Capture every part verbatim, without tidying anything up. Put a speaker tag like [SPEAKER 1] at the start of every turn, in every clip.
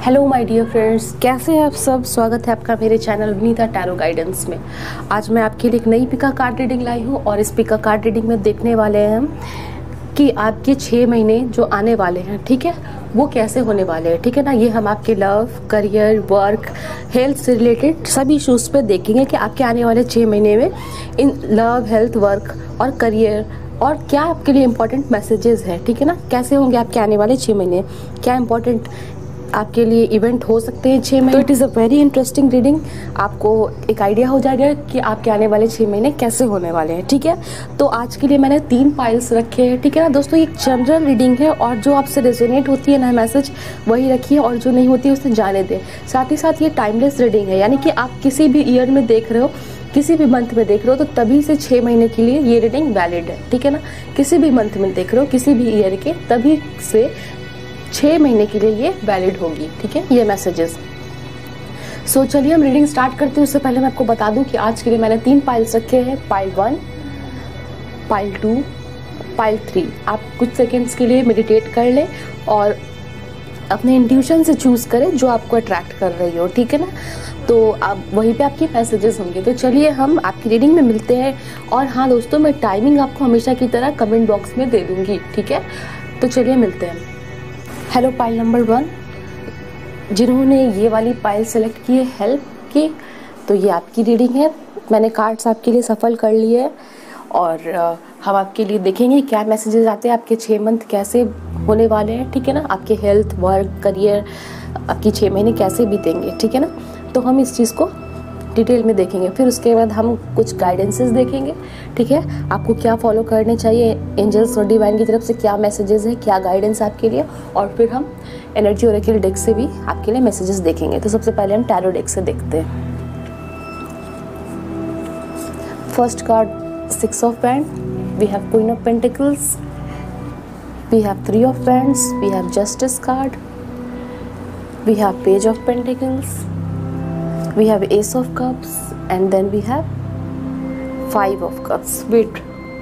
[SPEAKER 1] Hello my dear friends, कैसे हैं आप सब। स्वागत है आपका मेरे चैनल विनीता टैरो गाइडेंस में। आज मैं आपके लिए एक नई पिका कार्ड रीडिंग लाई हूँ और इस पिका कार्ड रीडिंग में देखने वाले हैं हम कि आपके छः महीने जो आने वाले हैं, ठीक है, वो कैसे होने वाले हैं, ठीक है ना। ये हम आपके लव, करियर, वर्क, हेल्थ से रिलेटेड सभी इशूज़ पे देखेंगे कि आपके आने वाले छः महीने में इन लव, हेल्थ, वर्क और करियर और क्या आपके लिए इम्पोर्टेंट मैसेजेस हैं, ठीक है ना। कैसे होंगे आपके आने वाले छः महीने, क्या इम्पोर्टेंट आपके लिए इवेंट हो सकते हैं छः महीने। तो it is a very interesting reading. आपको एक आइडिया हो जाएगा कि आपके आने वाले छः महीने कैसे होने वाले हैं, ठीक है। तो आज के लिए मैंने तीन पाइल्स रखे हैं, ठीक है ना दोस्तों। ये एक जनरल रीडिंग है और जो आपसे रेजोनेट होती है ना मैसेज वही रखिए और जो नहीं होती है उसे जाने दें। साथ ही साथ ये टाइमलेस रीडिंग है, यानी कि आप किसी भी ईयर में देख रहे हो, किसी भी मंथ में देख रहे हो तो तभी से छः महीने के लिए ये रीडिंग वैलिड है, ठीक है ना। किसी भी मंथ में देख रहे हो, किसी भी ईयर के, तभी से छः महीने के लिए ये वैलिड होगी, ठीक है, ये मैसेजेस। सो चलिए हम रीडिंग स्टार्ट करते हैं। उससे पहले मैं आपको बता दूं कि आज के लिए मैंने तीन पाइल्स रखे हैं, pile one, pile two, pile three. आप कुछ सेकेंड्स के लिए मेडिटेट कर लें और अपने इंट्यूशन से चूज़ करें जो आपको अट्रैक्ट कर रही हो, ठीक है ना। तो आप वहीं पे आपके मैसेजेस होंगे। तो चलिए हम आपकी रीडिंग में मिलते हैं। और हाँ दोस्तों, मैं टाइमिंग आपको हमेशा की तरह कमेंट बॉक्स में दे दूँगी, ठीक है। तो चलिए मिलते हैं। हेलो पाइल नंबर वन, जिन्होंने ये वाली पाइल सेलेक्ट की है हेल्प की, तो ये आपकी रीडिंग है। मैंने कार्ड्स आपके लिए सफल कर लिए हैं और हम आपके लिए देखेंगे क्या मैसेजेस आते हैं, आपके छः मंथ कैसे होने वाले हैं, ठीक है ना। आपके हेल्थ, वर्क, करियर, आपकी छः महीने कैसे बीतेंगे, ठीक है ना। तो हम इस चीज़ को डिटेल में देखेंगे। फिर उसके बाद हम कुछ गाइडेंसेस देखेंगे, ठीक है। आपको क्या फॉलो करने चाहिए, एंजल्स और डिवाइन की तरफ से क्या मैसेजेस है, क्या गाइडेंस आपके लिए। और फिर हम एनर्जी ओरेकल डेक से भी आपके लिए मैसेजेस देखेंगे। तो सबसे पहले हम टैरो डेक से देखते हैं। First card six of wand, we have queen of pentacles, we have three of wands, we have justice card, we have page of pentacles, we have ace of cups and then we have five of cups. wait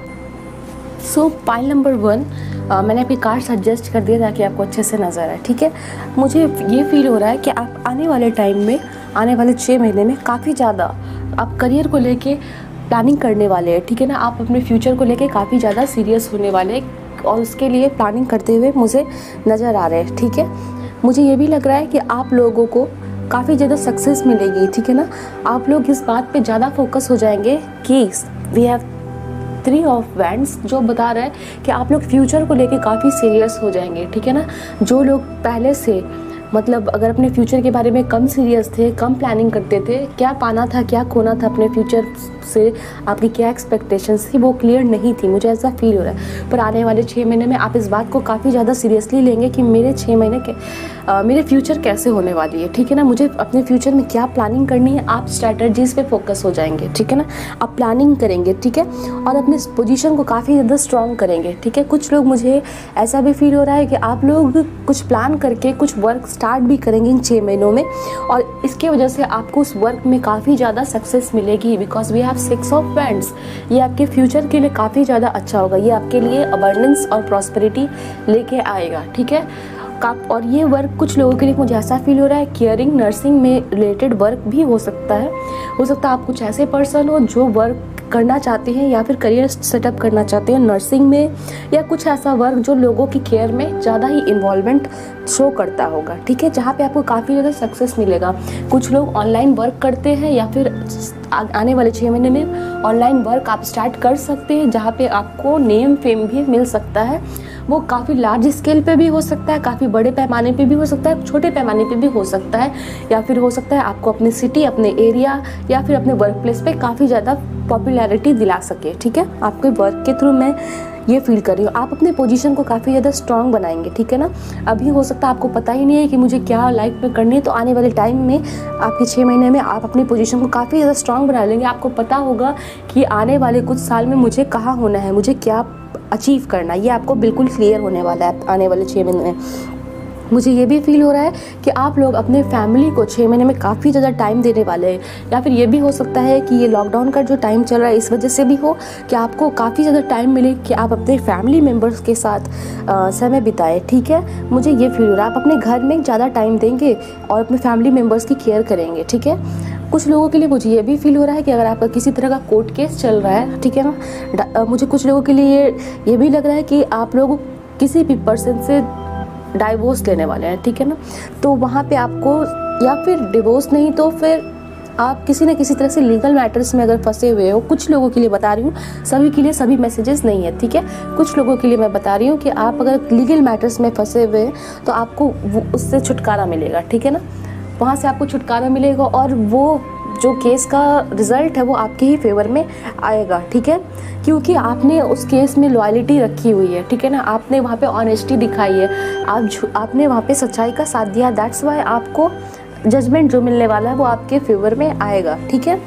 [SPEAKER 1] so pile number one, uh, मैंने आपके cards adjust कर दिए ताकि आपको अच्छे से नज़र आए, ठीक है। मुझे ये फील हो रहा है कि आप आने वाले टाइम में, आने वाले छः महीने में काफ़ी ज़्यादा आप करियर को लेके प्लानिंग करने वाले हैं, ठीक है ना। आप अपने फ्यूचर को लेके काफ़ी ज़्यादा सीरियस होने वाले हैं और उसके लिए प्लानिंग करते हुए मुझे नज़र आ रहे हैं, ठीक है। मुझे ये भी लग रहा है कि आप लोगों को काफ़ी ज़्यादा सक्सेस मिलेगी, ठीक है ना। आप लोग इस बात पे ज़्यादा फोकस हो जाएंगे कि we have three of wands, जो बता रहा है कि आप लोग फ्यूचर को लेके काफ़ी सीरियस हो जाएंगे, ठीक है ना। जो लोग पहले से मतलब अगर अपने फ्यूचर के बारे में कम सीरियस थे, कम प्लानिंग करते थे, क्या पाना था, क्या खोना था अपने फ्यूचर से, आपकी क्या एक्सपेक्टेशंस थी, वो क्लियर नहीं थी, मुझे ऐसा फील हो रहा है। पर आने वाले छः महीने में आप इस बात को काफ़ी ज़्यादा सीरियसली लेंगे कि मेरे छः महीने के आ, मेरे फ्यूचर कैसे होने वाली है, ठीक है ना। मुझे अपने फ्यूचर में क्या प्लानिंग करनी है, आप स्ट्रैटेजीज़ पे फोकस हो जाएंगे, ठीक है ना। आप प्लानिंग करेंगे, ठीक है, और अपने पोजीशन को काफ़ी ज़्यादा स्ट्रॉन्ग करेंगे, ठीक है। कुछ लोग, मुझे ऐसा भी फील हो रहा है कि आप लोग कुछ प्लान करके कुछ वर्क स्टार्ट भी करेंगे इन छः महीनों में और इसके वजह से आपको उस वर्क में काफ़ी ज़्यादा सक्सेस मिलेगी। Because we have six of wands, ये आपके फ्यूचर के लिए काफ़ी ज़्यादा अच्छा होगा। ये आपके लिए अबंडेंस और प्रॉस्पेरिटी लेके आएगा, ठीक है। और ये वर्क कुछ लोगों के लिए, मुझे ऐसा फील हो रहा है, केयरिंग, नर्सिंग में रिलेटेड वर्क भी हो सकता है। हो सकता है आप कुछ ऐसे पर्सन हो जो वर्क करना चाहते हैं या फिर करियर सेटअप करना चाहते हैं नर्सिंग में, या कुछ ऐसा वर्क जो लोगों की केयर में ज़्यादा ही इन्वॉल्वमेंट शो करता होगा, ठीक है, जहाँ पे आपको काफ़ी ज़्यादा सक्सेस मिलेगा। कुछ लोग ऑनलाइन वर्क करते हैं या फिर आने वाले छः महीने में ऑनलाइन वर्क आप स्टार्ट कर सकते हैं जहाँ पे आपको नेम फेम भी मिल सकता है। वो काफ़ी लार्ज स्केल पे भी हो सकता है, काफ़ी बड़े पैमाने पे भी हो सकता है, छोटे पैमाने पे भी हो सकता है, या फिर हो सकता है आपको अपने सिटी, अपने एरिया या फिर अपने वर्क प्लेस पे काफ़ी ज़्यादा पॉपुलैरिटी दिला सके, ठीक है। आपके वर्क के थ्रू मैं ये फील कर रही हूँ आप अपने पोजीशन को काफ़ी ज़्यादा स्ट्रॉन्ग बनाएंगे, ठीक है ना। अभी हो सकता है आपको पता ही नहीं है कि मुझे क्या लाइफ में करनी है, तो आने वाले टाइम में आपके छः महीने में आप अपनी पोजीशन को काफ़ी ज़्यादा स्ट्रॉन्ग बना लेंगे। आपको पता होगा कि आने वाले कुछ साल में मुझे कहाँ होना है, मुझे क्या अचीव करना है, ये आपको बिल्कुल क्लियर होने वाला है आने वाले छः महीने में। मुझे ये भी फील हो रहा है कि आप लोग अपने फैमिली को छः महीने में काफ़ी ज़्यादा टाइम देने वाले हैं, या फिर ये भी हो सकता है कि ये लॉकडाउन का जो टाइम चल रहा है इस वजह से भी हो कि आपको काफ़ी ज़्यादा टाइम मिले कि आप अपने फैमिली मेम्बर्स के साथ आ, समय बिताएं। ठीक है, मुझे ये फील हो रहा है आप अपने घर में ज़्यादा टाइम देंगे और अपने फैमिली मेम्बर्स की केयर करेंगे। ठीक है, कुछ लोगों के लिए मुझे ये भी फील हो रहा है कि अगर आपका किसी तरह का कोर्ट केस चल रहा है, ठीक है ना, मुझे कुछ लोगों के लिए ये ये भी लग रहा है कि आप लोग किसी भी पर्सन से डाइवोर्स लेने वाले हैं। ठीक है ना, तो वहाँ पे आपको, या फिर डिवोर्स नहीं तो फिर आप किसी न किसी तरह से लीगल मैटर्स में अगर फंसे हुए हो। कुछ लोगों के लिए बता रही हूँ, सभी के लिए सभी मैसेजेस नहीं है। ठीक है, कुछ लोगों के लिए मैं बता रही हूँ कि आप अगर लीगल मैटर्स में फंसे हुए हैं तो आपको उससे छुटकारा मिलेगा। ठीक है ना, वहाँ से आपको छुटकारा मिलेगा और वो जो केस का रिज़ल्ट है वो आपके ही फेवर में आएगा। ठीक है, क्योंकि आपने उस केस में लॉयल्टी रखी हुई है। ठीक है ना, आपने वहाँ पे ऑनेस्टी दिखाई है, आप आपने वहाँ पे सच्चाई का साथ दिया। दैट्स वाई आपको जजमेंट जो मिलने वाला है वो आपके फेवर में आएगा। ठीक है,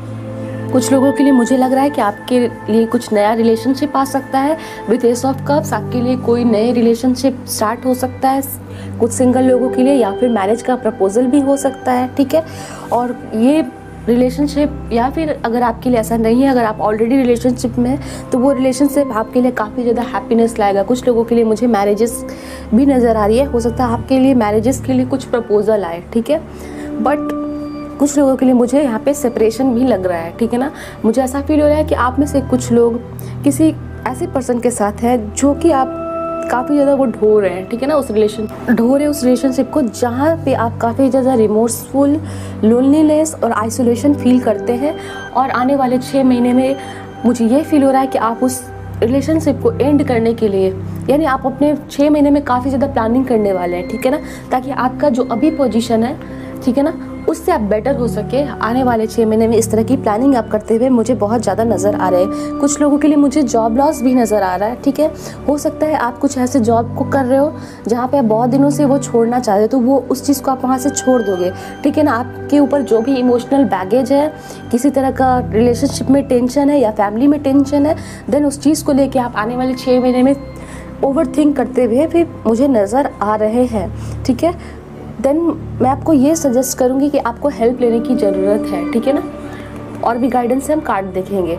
[SPEAKER 1] कुछ लोगों के लिए मुझे लग रहा है कि आपके लिए कुछ नया रिलेशनशिप आ सकता है विद एस ऑफ कप्स। आपके लिए कोई नए रिलेशनशिप स्टार्ट हो सकता है कुछ सिंगल लोगों के लिए, या फिर मैरिज का प्रपोजल भी हो सकता है। ठीक है, और ये रिलेशनशिप, या फिर अगर आपके लिए ऐसा नहीं है, अगर आप ऑलरेडी रिलेशनशिप में हैं तो वो रिलेशनशिप आपके लिए काफ़ी ज़्यादा हैप्पीनेस लाएगा। कुछ लोगों के लिए मुझे मैरिजेस भी नज़र आ रही है, हो सकता है आपके लिए मैरिजेस के लिए कुछ प्रपोजल आए। ठीक है, बट कुछ लोगों के लिए मुझे यहाँ पे सेपरेशन भी लग रहा है। ठीक है ना, मुझे ऐसा फील हो रहा है कि आप में से कुछ लोग किसी ऐसे पर्सन के साथ हैं जो कि आप काफ़ी ज़्यादा वो ढो रहे हैं। ठीक है ना, उस रिलेशन ढो रहे उस रिलेशनशिप को, जहाँ पे आप काफ़ी ज़्यादा रिमोर्सफुल, लोनलीनेस और आइसोलेशन फील करते हैं। और आने वाले छः महीने में मुझे ये फील हो रहा है कि आप उस रिलेशनशिप को एंड करने के लिए, यानी आप अपने छः महीने में काफ़ी ज़्यादा प्लानिंग करने वाले हैं। ठीक है ना, ताकि आपका जो अभी पोजीशन है, ठीक है ना, उससे आप बेटर हो सके। आने वाले छः महीने में इस तरह की प्लानिंग आप करते हुए मुझे बहुत ज़्यादा नज़र आ रहे हैं। कुछ लोगों के लिए मुझे जॉब लॉस भी नज़र आ रहा है। ठीक है, हो सकता है आप कुछ ऐसे जॉब को कर रहे हो जहाँ पे आप बहुत दिनों से वो छोड़ना चाहते हो, तो वो उस चीज़ को आप वहाँ से छोड़ दोगे। ठीक है ना, आपके ऊपर जो भी इमोशनल बैगेज है, किसी तरह का रिलेशनशिप में टेंशन है या फैमिली में टेंशन है, देन उस चीज़ को लेके आप आने वाले छः महीने में ओवर थिंक करते हुए भी मुझे नज़र आ रहे हैं। ठीक है, देन मैं आपको ये सजेस्ट करूँगी कि आपको हेल्प लेने की ज़रूरत है। ठीक है ना, और भी गाइडेंस से हम कार्ड देखेंगे।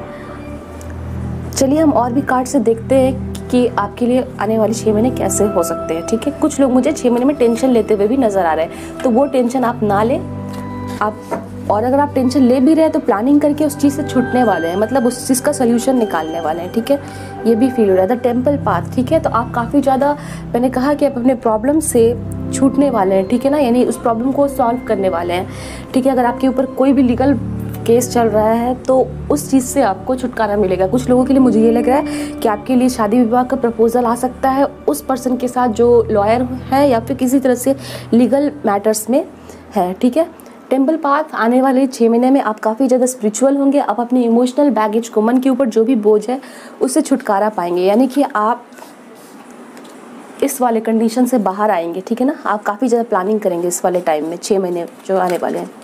[SPEAKER 1] चलिए हम और भी कार्ड से देखते हैं कि आपके लिए आने वाले छः महीने कैसे हो सकते हैं। ठीक है, कुछ लोग मुझे छः महीने में टेंशन लेते हुए भी नज़र आ रहे हैं, तो वो टेंशन आप ना लें आप, और अगर आप टेंशन ले भी रहे हैं तो प्लानिंग करके उस चीज़ से छूटने वाले हैं, मतलब उस चीज़ का सोल्यूशन निकालने वाले हैं। ठीक है, ये भी फील हो रहा है। द टेम्पल पाथ, ठीक है, तो आप काफ़ी ज़्यादा, मैंने कहा कि आप अपने प्रॉब्लम से छूटने वाले हैं। ठीक है ना, यानी उस प्रॉब्लम को सॉल्व करने वाले हैं। ठीक है, अगर आपके ऊपर कोई भी लीगल केस चल रहा है तो उस चीज़ से आपको छुटकारा मिलेगा। कुछ लोगों के लिए मुझे ये लग रहा है कि आपके लिए शादी विवाह का प्रपोजल आ सकता है उस पर्सन के साथ जो लॉयर है या फिर किसी तरह से लीगल मैटर्स में है। ठीक है, टेम्पल पाथ, आने वाले छः महीने में आप काफ़ी ज़्यादा स्पिरिचुअल होंगे। आप अपने इमोशनल बैगेज को, मन के ऊपर जो भी बोझ है उससे छुटकारा पाएंगे, यानी कि आप इस वाले कंडीशन से बाहर आएंगे। ठीक है ना, आप काफ़ी ज़्यादा प्लानिंग करेंगे इस वाले टाइम में, छः महीने जो आने वाले हैं।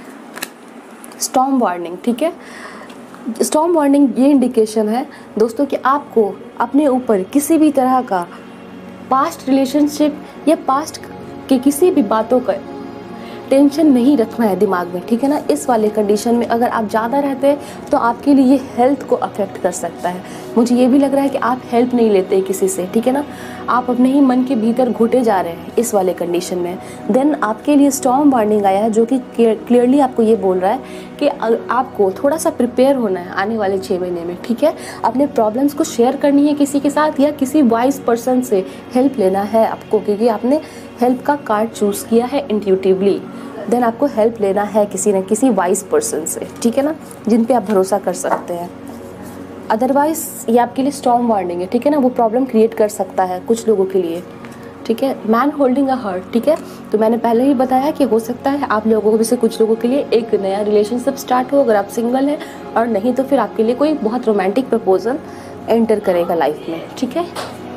[SPEAKER 1] स्टॉर्म वार्निंग, ठीक है, स्टॉर्म वार्निंग ये इंडिकेशन है दोस्तों कि आपको अपने ऊपर किसी भी तरह का पास्ट रिलेशनशिप या पास्ट के किसी भी बातों का टेंशन नहीं रखना है दिमाग में। ठीक है ना, इस वाले कंडीशन में अगर आप ज़्यादा रहते हैं तो आपके लिए ये हेल्थ को अफेक्ट कर सकता है। मुझे ये भी लग रहा है कि आप हेल्प नहीं लेते किसी से। ठीक है ना, आप अपने ही मन के भीतर घुटे जा रहे हैं इस वाले कंडीशन में। देन आपके लिए स्टॉर्म वार्निंग आया है जो कि क्लियरली आपको ये बोल रहा है कि आपको थोड़ा सा प्रिपेयर होना है आने वाले छः महीने में। ठीक है, अपने प्रॉब्लम्स को शेयर करनी है किसी के साथ या किसी वाइज पर्सन से हेल्प लेना है आपको, क्योंकि आपने हेल्प का कार्ड चूज़ किया है इंट्यूटिवली। देन आपको हेल्प लेना है किसी न किसी वाइज पर्सन से। ठीक है ना, जिन पे आप भरोसा कर सकते हैं। अदरवाइज ये आपके लिए स्टॉर्म वार्निंग है। ठीक है ना, वो प्रॉब्लम क्रिएट कर सकता है कुछ लोगों के लिए। ठीक है, मैन होल्डिंग अ हार्ट, ठीक है, तो मैंने पहले ही बताया कि हो सकता है आप लोगों में से कुछ लोगों के लिए एक नया रिलेशनशिप स्टार्ट हो अगर आप सिंगल हैं, और नहीं तो फिर आपके लिए कोई बहुत रोमांटिक प्रपोजल एंटर करेगा लाइफ में। ठीक है,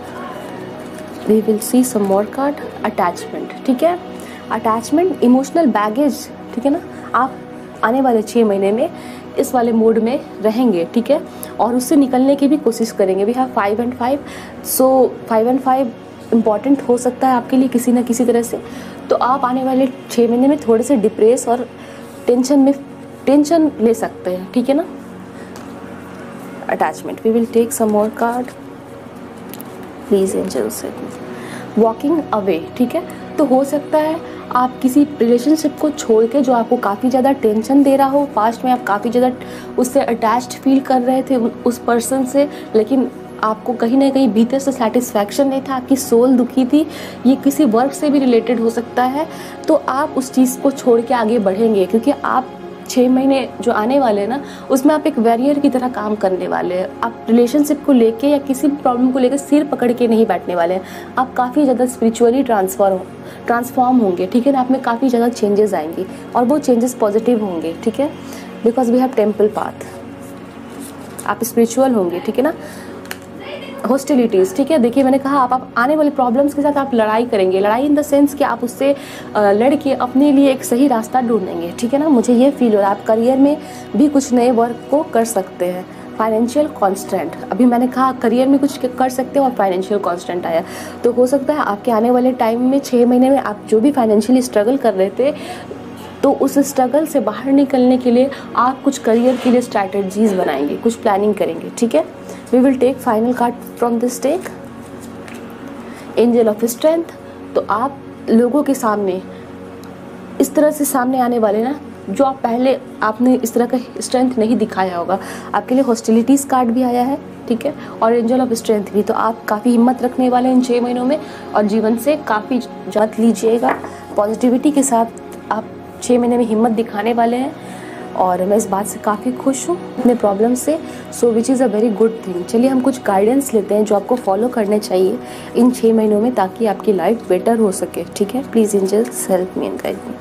[SPEAKER 1] we will see some more card. Attachment, ठीक है, अटैचमेंट, इमोशनल बैगेज। ठीक है ना, आप आने वाले छः महीने में इस वाले मोड में रहेंगे। ठीक है, और उससे निकलने की भी कोशिश करेंगे। We have five and five, so five and five important हो सकता है आपके लिए किसी ना किसी तरह से। तो आप आने वाले छः महीने में थोड़े से डिप्रेस और टेंशन में टेंशन ले सकते हैं, ठीक है ना। Attachment, we will take some more card please angels. Walking away, ठीक है। तो हो सकता है आप किसी रिलेशनशिप को छोड़ के जो आपको काफ़ी ज़्यादा टेंशन दे रहा हो, पास्ट में आप काफ़ी ज़्यादा उससे अटैच्ड फील कर रहे थे उस पर्सन से, लेकिन आपको कहीं ना कहीं भीतर से सेटिस्फैक्शन नहीं था, आपकी सोल दुखी थी, ये किसी वर्क से भी रिलेटेड हो सकता है। तो आप उस चीज़ को छोड़ के आगे बढ़ेंगे, क्योंकि आप छः महीने जो आने वाले हैं ना, उसमें आप एक वॉरियर की तरह काम करने वाले हैं। आप रिलेशनशिप को लेके या किसी भी प्रॉब्लम को लेकर सिर पकड़ के नहीं बैठने वाले हैं। आप काफ़ी ज़्यादा स्पिरिचुअली ट्रांसफर हो ट्रांसफॉर्म होंगे, ठीक है ना। आप में काफ़ी ज़्यादा चेंजेस आएंगी और वो चेंजेस पॉजिटिव होंगे, ठीक है। Because we have temple path, आप स्पिरिचुअल होंगे, ठीक है ना। हॉस्टिलिटीज़, ठीक है। देखिए मैंने कहा आप, आप आने वाले प्रॉब्लम्स के साथ आप लड़ाई करेंगे। लड़ाई इन द सेंस कि आप उससे लड़ के अपने लिए एक सही रास्ता ढूंढेंगे, ठीक है ना। मुझे ये फील हो रहा है आप करियर में भी कुछ नए वर्क को कर सकते हैं। फाइनेंशियल कॉन्स्टेंट, अभी मैंने कहा करियर में कुछ कर सकते हैं और फाइनेंशियल कॉन्स्टेंट आया। तो हो सकता है आपके आने वाले टाइम में छः महीने में आप जो भी फाइनेंशियली स्ट्रगल कर रहे थे, तो उस स्ट्रगल से बाहर निकलने के लिए आप कुछ करियर के लिए स्ट्रैटेजीज बनाएंगे, कुछ प्लानिंग करेंगे, ठीक है। We will take final card from this deck, angel of strength. तो आप लोगों के सामने इस तरह से सामने आने वाले ना, जो आप पहले आपने इस तरह का स्ट्रेंथ नहीं दिखाया होगा। आपके लिए हॉस्टिलिटीज़ कार्ड भी आया है, ठीक है, और एंजल ऑफ स्ट्रेंथ भी। तो आप काफ़ी हिम्मत रखने वाले हैं इन छः महीनों में और जीवन से काफ़ी जात लीजिएगा। पॉजिटिविटी के साथ आप छः महीने में हिम्मत दिखाने वाले हैं और मैं इस बात से काफ़ी खुश हूँ अपने प्रॉब्लम से। So which is a very good thing. चलिए हम कुछ गाइडेंस लेते हैं जो आपको फॉलो करने चाहिए इन छः महीनों में, ताकि आपकी लाइफ बेटर हो सके, ठीक है। Please angels help me and guide me.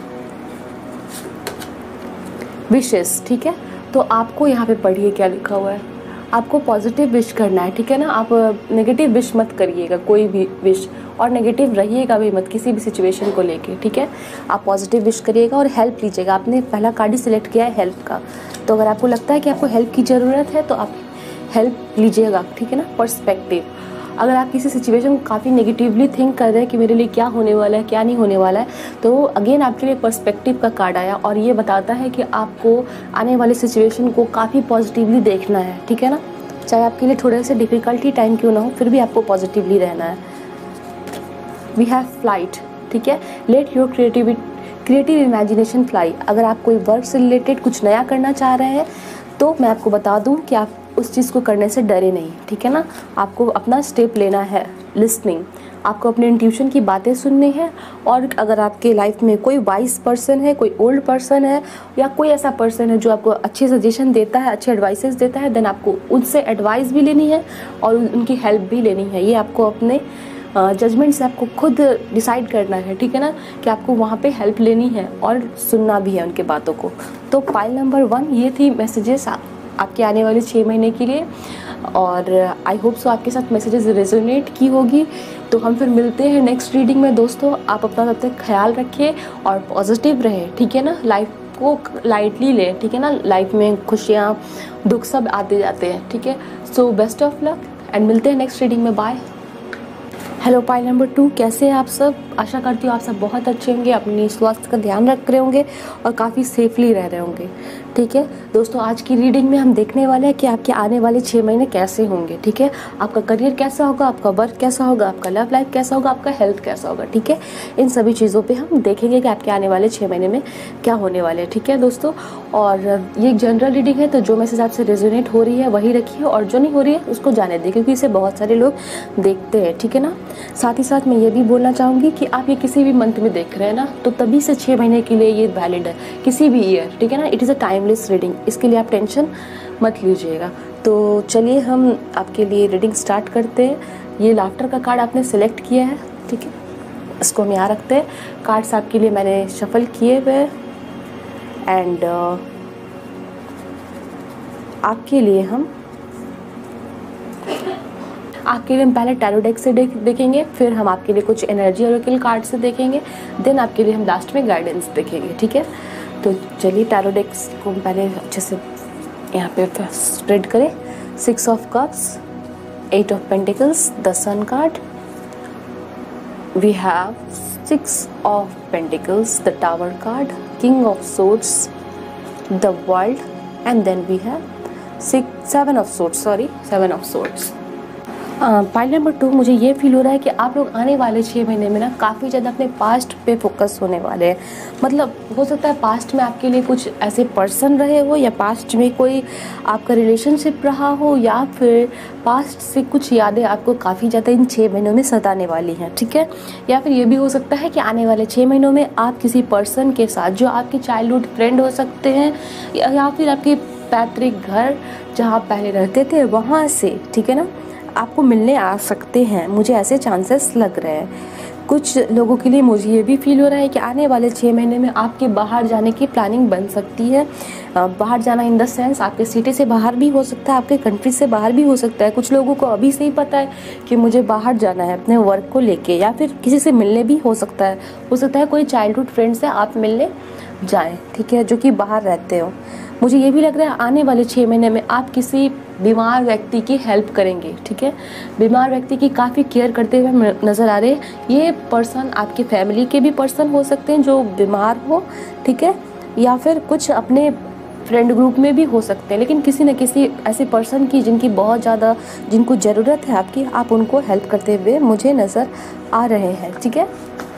[SPEAKER 1] Wishes, ठीक है। तो आपको यहाँ पे पढ़िए क्या लिखा हुआ है। आपको पॉजिटिव विश करना है, ठीक है ना। आप नेगेटिव विश मत करिएगा, कोई भी विश, और नेगेटिव रहिएगा भी मत किसी भी सिचुएशन को लेके, ठीक है। आप पॉजिटिव विश करिएगा और हेल्प लीजिएगा। आपने पहला कार्ड ही सिलेक्ट किया है हेल्प का, तो अगर आपको लगता है कि आपको हेल्प की ज़रूरत है तो आप हेल्प लीजिएगा, ठीक है ना। पर्सपेक्टिव, अगर आप किसी सिचुएशन को काफ़ी नेगेटिवली थिंक कर रहे हैं कि मेरे लिए क्या होने वाला है क्या नहीं होने वाला है, तो अगेन आपके लिए पर्सपेक्टिव का कार्ड आया और ये बताता है कि आपको आने वाले सिचुएशन को काफ़ी पॉजिटिवली देखना है, ठीक है ना। चाहे आपके लिए थोड़े से डिफ़िकल्टी टाइम क्यों ना हो, फिर भी आपको पॉजिटिवली रहना है। वी हैव फ्लाइट, ठीक है। Let your creativity creative imagination fly. अगर आप कोई वर्क से रिलेटेड कुछ नया करना चाह रहे हैं तो मैं आपको बता दूं कि आप उस चीज़ को करने से डरे नहीं, ठीक है ना। आपको अपना स्टेप लेना है। लिसनिंग, आपको अपने इंट्यूशन की बातें सुननी है। और अगर आपके लाइफ में कोई वाइज पर्सन है, कोई ओल्ड पर्सन है या कोई ऐसा पर्सन है जो आपको अच्छे सजेशन देता है, अच्छे एडवाइसेस देता है, देन आपको उनसे एडवाइस भी लेनी है और उनकी हेल्प भी लेनी है। ये आपको अपने जजमेंट से आपको खुद डिसाइड करना है, ठीक है ना, कि आपको वहाँ पे हेल्प लेनी है और सुनना भी है उनके बातों को। तो पाइल नंबर वन ये थी मैसेजेस आपके आने वाले छः महीने के लिए और आई होप सो आपके साथ मैसेजेस रेजोनेट की होगी। तो हम फिर मिलते हैं नेक्स्ट रीडिंग में दोस्तों। आप अपना तब तक ख्याल रखिए और पॉजिटिव रहें, ठीक है ना। लाइफ को लाइटली लें, ठीक है ना। लाइफ में खुशियाँ दुख सब आते जाते हैं, ठीक है। So best of luck and मिलते हैं नेक्स्ट रीडिंग में। Bye. Hello pile number two, कैसे हैं आप सब। आशा करती हूँ आप सब बहुत अच्छे होंगे, अपनी स्वास्थ्य का ध्यान रख रहे होंगे और काफ़ी सेफली रह रहे होंगे, ठीक है। दोस्तों आज की रीडिंग में हम देखने वाले हैं कि आपके आने वाले छः महीने कैसे होंगे, ठीक है। आपका करियर कैसा होगा, आपका वर्क कैसा होगा, आपका लव लाइफ कैसा होगा, आपका हेल्थ कैसा होगा, ठीक है। इन सभी चीज़ों पे हम देखेंगे कि आपके आने वाले छः महीने में क्या होने वाले हैं, ठीक है दोस्तों। और ये एक जनरल रीडिंग है, तो जो मैसेज आपसे रेजोनेट हो रही है वही रखिए और जो नहीं हो रही है उसको जाने दें, क्योंकि इसे बहुत सारे लोग देखते हैं, ठीक है ना। साथ ही साथ मैं ये भी बोलना चाहूँगी कि आप ये किसी भी मंथ में देख रहे हैं ना, तो तभी से छः महीने के लिए ये वैलिड है, किसी भी ईयर, ठीक है ना। It is a timeless reading, इसके लिए आप टेंशन मत लीजिएगा। तो चलिए हम आपके लिए रीडिंग स्टार्ट करते हैं। ये लाफ्टर का कार्ड आपने सेलेक्ट किया है, ठीक है, इसको हम यहाँ रखते हैं। कार्ड्स आपके लिए मैंने शफल किए हुए एंड uh, आपके लिए हम आपके लिए हम पहले टैरो डेक से देखेंगे, फिर हम आपके लिए कुछ एनर्जी ऑरेकल कार्ड से देखेंगे, देन आपके लिए हम लास्ट में गाइडेंस देखेंगे, ठीक है। तो चलिए टैरो डेक्स को हम पहले अच्छे से यहाँ पे स्प्रेड करें। Six of cups, eight of pentacles, the sun card, we have six of pentacles, the tower card, king of swords, the world, and then we have six seven of swords, sorry seven of swords. Pile number two, मुझे ये feel हो रहा है कि आप लोग आने वाले छः महीने में ना काफ़ी ज़्यादा अपने पास्ट पे फोकस होने वाले हैं। मतलब हो सकता है पास्ट में आपके लिए कुछ ऐसे पर्सन रहे हो, या पास्ट में कोई आपका रिलेशनशिप रहा हो, या फिर पास्ट से कुछ यादें आपको काफ़ी ज़्यादा इन छः महीनों में सताने वाली हैं, ठीक है। या फिर ये भी हो सकता है कि आने वाले छः महीनों में आप किसी पर्सन के साथ, जो आपके चाइल्डहुड फ्रेंड हो सकते हैं, या फिर आपके पैतृक घर जहाँ आप पहले रहते थे वहाँ से, ठीक है ना, आपको मिलने आ सकते हैं। मुझे ऐसे चांसेस लग रहे हैं। कुछ लोगों के लिए मुझे ये भी फील हो रहा है कि आने वाले छः महीने में आपके बाहर जाने की प्लानिंग बन सकती है। बाहर जाना इन द सेंस आपके सिटी से बाहर भी हो सकता है, आपके कंट्री से बाहर भी हो सकता है। कुछ लोगों को अभी से ही पता है कि मुझे बाहर जाना है अपने वर्क को लेके, या फिर किसी से मिलने भी हो सकता है। हो सकता है कोई चाइल्डहुड फ्रेंड से आप मिलने जाएँ, ठीक है, जो कि बाहर रहते हो। मुझे ये भी लग रहा है आने वाले छः महीने में आप किसी बीमार व्यक्ति की हेल्प करेंगे, ठीक है। बीमार व्यक्ति की काफ़ी केयर करते हुए नज़र आ रहे हैं। ये पर्सन आपकी फैमिली के भी पर्सन हो सकते हैं जो बीमार हो, ठीक है, या फिर कुछ अपने फ्रेंड ग्रुप में भी हो सकते हैं, लेकिन किसी न किसी ऐसे पर्सन की जिनकी बहुत ज़्यादा जिनको ज़रूरत है आपकी, आप उनको हेल्प करते हुए मुझे नज़र आ रहे हैं, ठीक है।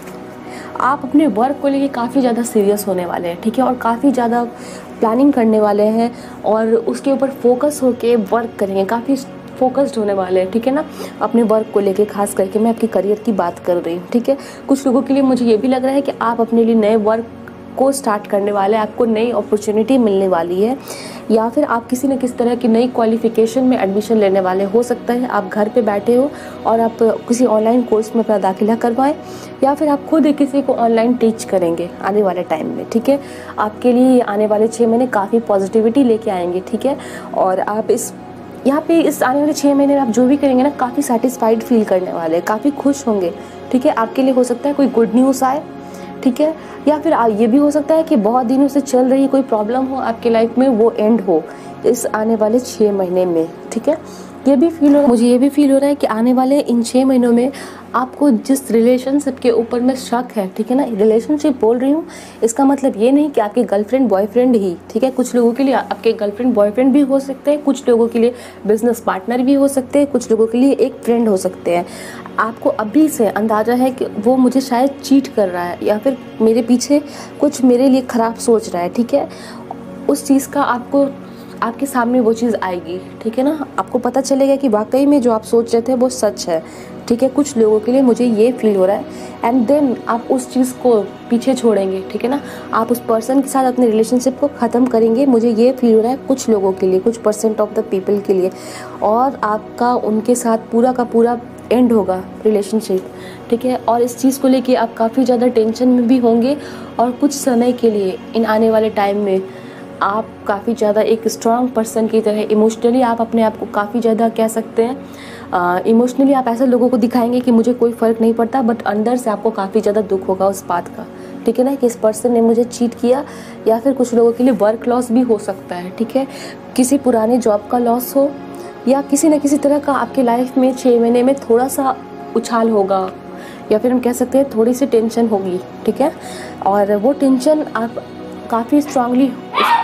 [SPEAKER 1] आप अपने वर्क को लेके काफ़ी ज़्यादा सीरियस होने वाले हैं, ठीक है, और काफ़ी ज़्यादा प्लानिंग करने वाले हैं और उसके ऊपर फोकस होके वर्क करेंगे, काफ़ी फोकस्ड होने वाले हैं, ठीक है ना, अपने वर्क को लेके। खास करके मैं आपकी करियर की बात कर रही हूँ, ठीक है। कुछ लोगों के लिए मुझे ये भी लग रहा है कि आप अपने लिए नए वर्क को स्टार्ट करने वाले हैं, आपको नई अपॉर्चुनिटी मिलने वाली है, या फिर आप किसी न किसी तरह की नई क्वालिफिकेशन में एडमिशन लेने वाले हो सकता है। आप घर पे बैठे हो और आप किसी ऑनलाइन कोर्स में अपना दाखिला करवाएं, या फिर आप खुद किसी को ऑनलाइन टीच करेंगे आने वाले टाइम में, ठीक है। आपके लिए आने वाले छः महीने काफ़ी पॉजिटिविटी लेके आएंगे, ठीक है। और आप इस यहाँ पे इस आने वाले छः महीने में आप जो भी करेंगे ना, काफ़ी सेटिस्फाइड फील करने वाले हैं, काफ़ी खुश होंगे, ठीक है। आपके लिए हो सकता है कोई गुड न्यूज़ आए, ठीक है, या फिर ये भी हो सकता है कि बहुत दिनों से चल रही कोई प्रॉब्लम हो आपके लाइफ में, वो एंड हो इस आने वाले छः महीने में, ठीक है। ये भी फील हो रहा है मुझे ये भी फील हो रहा है कि आने वाले इन छः महीनों में आपको जिस रिलेशनशिप के ऊपर में शक है, ठीक है ना, रिलेशनशिप बोल रही हूँ, इसका मतलब ये नहीं कि आपके गर्लफ्रेंड बॉयफ्रेंड ही, ठीक है। कुछ लोगों के लिए आपके गर्लफ्रेंड बॉयफ्रेंड भी हो सकते हैं, कुछ लोगों के लिए बिजनेस पार्टनर भी हो सकते हैं, कुछ लोगों के लिए एक फ्रेंड हो सकते हैं। आपको अभी से अंदाज़ा है कि वो मुझे शायद चीट कर रहा है, या फिर मेरे पीछे कुछ मेरे लिए ख़राब सोच रहा है, ठीक है। उस चीज़ का आपको आपके सामने वो चीज़ आएगी, ठीक है ना, आपको पता चलेगा कि वाकई में जो आप सोच रहे थे वो सच है, ठीक है। कुछ लोगों के लिए मुझे ये फील हो रहा है, एंड देन आप उस चीज़ को पीछे छोड़ेंगे, ठीक है ना, आप उस पर्सन के साथ अपने रिलेशनशिप को ख़त्म करेंगे। मुझे ये फील हो रहा है कुछ लोगों के लिए, कुछ परसेंट ऑफ द पीपल के लिए, और आपका उनके साथ पूरा का पूरा एंड होगा रिलेशनशिप, ठीक है। और इस चीज़ को लेके आप काफ़ी ज़्यादा टेंशन में भी होंगे, और कुछ समय के लिए इन आने वाले टाइम में आप काफ़ी ज़्यादा एक स्ट्रॉन्ग पर्सन की तरह इमोशनली आप अपने आप को काफ़ी ज़्यादा कह सकते हैं, इमोशनली आप ऐसे लोगों को दिखाएंगे कि मुझे कोई फ़र्क नहीं पड़ता, बट अंदर से आपको काफ़ी ज़्यादा दुख होगा उस बात का, ठीक है ना, कि इस पर्सन ने मुझे चीट किया। या फिर कुछ लोगों के लिए वर्क लॉस भी हो सकता है, ठीक है, किसी पुराने जॉब का लॉस हो, या किसी न किसी तरह का आपके लाइफ में छः महीने में थोड़ा सा उछाल होगा, या फिर हम कह सकते हैं थोड़ी सी टेंशन होगी, ठीक है। और वो टेंशन आप काफ़ी स्ट्रांगली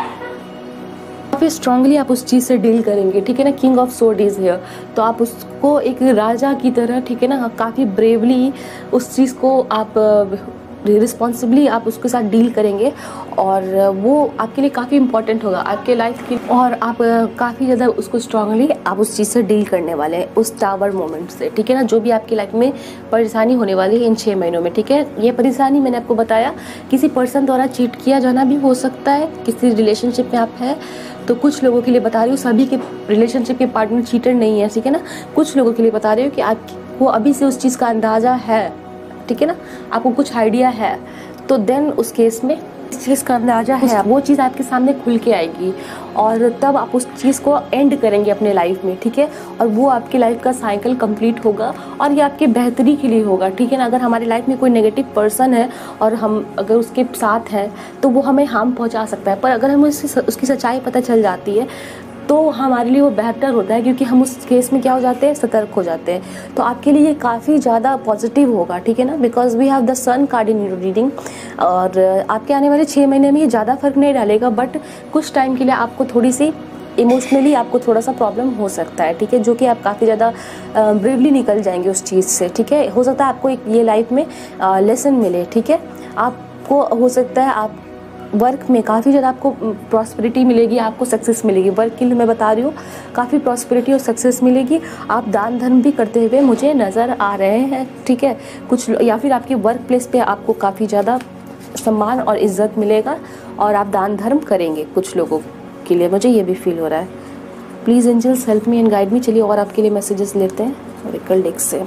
[SPEAKER 1] काफ़ी स्ट्रांगली आप उस चीज़ से डील करेंगे, ठीक है ना। King of sword is here, तो आप उसको एक राजा की तरह, ठीक है ना, काफ़ी ब्रेवली उस चीज़ को आप रिस्पॉन्सिबली आप उसके साथ डील करेंगे, और वो आपके लिए काफ़ी इंपॉर्टेंट होगा आपके लाइफ की, और आप काफ़ी ज़्यादा उसको स्ट्रांगली आप उस चीज़ से डील करने वाले हैं, उस टावर मोमेंट से, ठीक है ना। जो भी आपकी लाइफ में परेशानी होने वाली है इन छः महीनों में, ठीक है। ये परेशानी मैंने आपको बताया किसी पर्सन द्वारा चीट किया जाना भी हो सकता है, किसी रिलेशनशिप में आप हैं तो कुछ लोगों के लिए बता रही हूँ, सभी के रिलेशनशिप के पार्टनर चीटर नहीं है, ठीक है ना। कुछ लोगों के लिए बता रही हूँ कि आपको अभी से उस चीज़ का अंदाज़ा है, ठीक है ना, आपको कुछ आइडिया है, तो देन उस केस में इस चीज़ का अंदाज़ा है, वो चीज़ आपके सामने खुल के आएगी, और तब आप उस चीज़ को एंड करेंगे अपने लाइफ में, ठीक है। और वो आपकी लाइफ का साइकिल कंप्लीट होगा, और ये आपके बेहतरी के लिए होगा, ठीक है ना। अगर हमारी लाइफ में कोई नेगेटिव पर्सन है और हम अगर उसके साथ हैं तो वो हमें हार्म पहुंचा सकता है, पर अगर हमें उसकी उसकी सच्चाई पता चल जाती है तो हमारे लिए वो बेहतर होता है, क्योंकि हम उस केस में क्या हो जाते हैं, सतर्क हो जाते हैं। तो आपके लिए ये काफ़ी ज़्यादा पॉजिटिव होगा, ठीक है ना, because we have the sun card in your reading. और आपके आने वाले छः महीने में ये ज़्यादा फर्क नहीं डालेगा, बट कुछ टाइम के लिए आपको थोड़ी सी इमोशनली आपको थोड़ा सा प्रॉब्लम हो सकता है, ठीक है, जो कि आप काफ़ी ज़्यादा ब्रेवली निकल जाएंगे उस चीज़ से, ठीक है। हो सकता है आपको एक ये लाइफ में लेसन मिले, ठीक है। आपको हो सकता है आप वर्क में काफ़ी ज़्यादा आपको प्रॉस्पेरिटी मिलेगी, आपको सक्सेस मिलेगी। वर्क के लिए मैं बता रही हूँ काफ़ी प्रॉस्पेरिटी और सक्सेस मिलेगी। आप दान धर्म भी करते हुए मुझे नज़र आ रहे हैं, ठीक है। कुछ या फिर आपके वर्क प्लेस पे आपको काफ़ी ज़्यादा सम्मान और इज्जत मिलेगा और आप दान धर्म करेंगे कुछ लोगों के लिए, मुझे ये भी फील हो रहा है। Please angels help me and guide me. चलिए और आपके लिए मैसेजेस लेते हैं ओरेकल डेक से।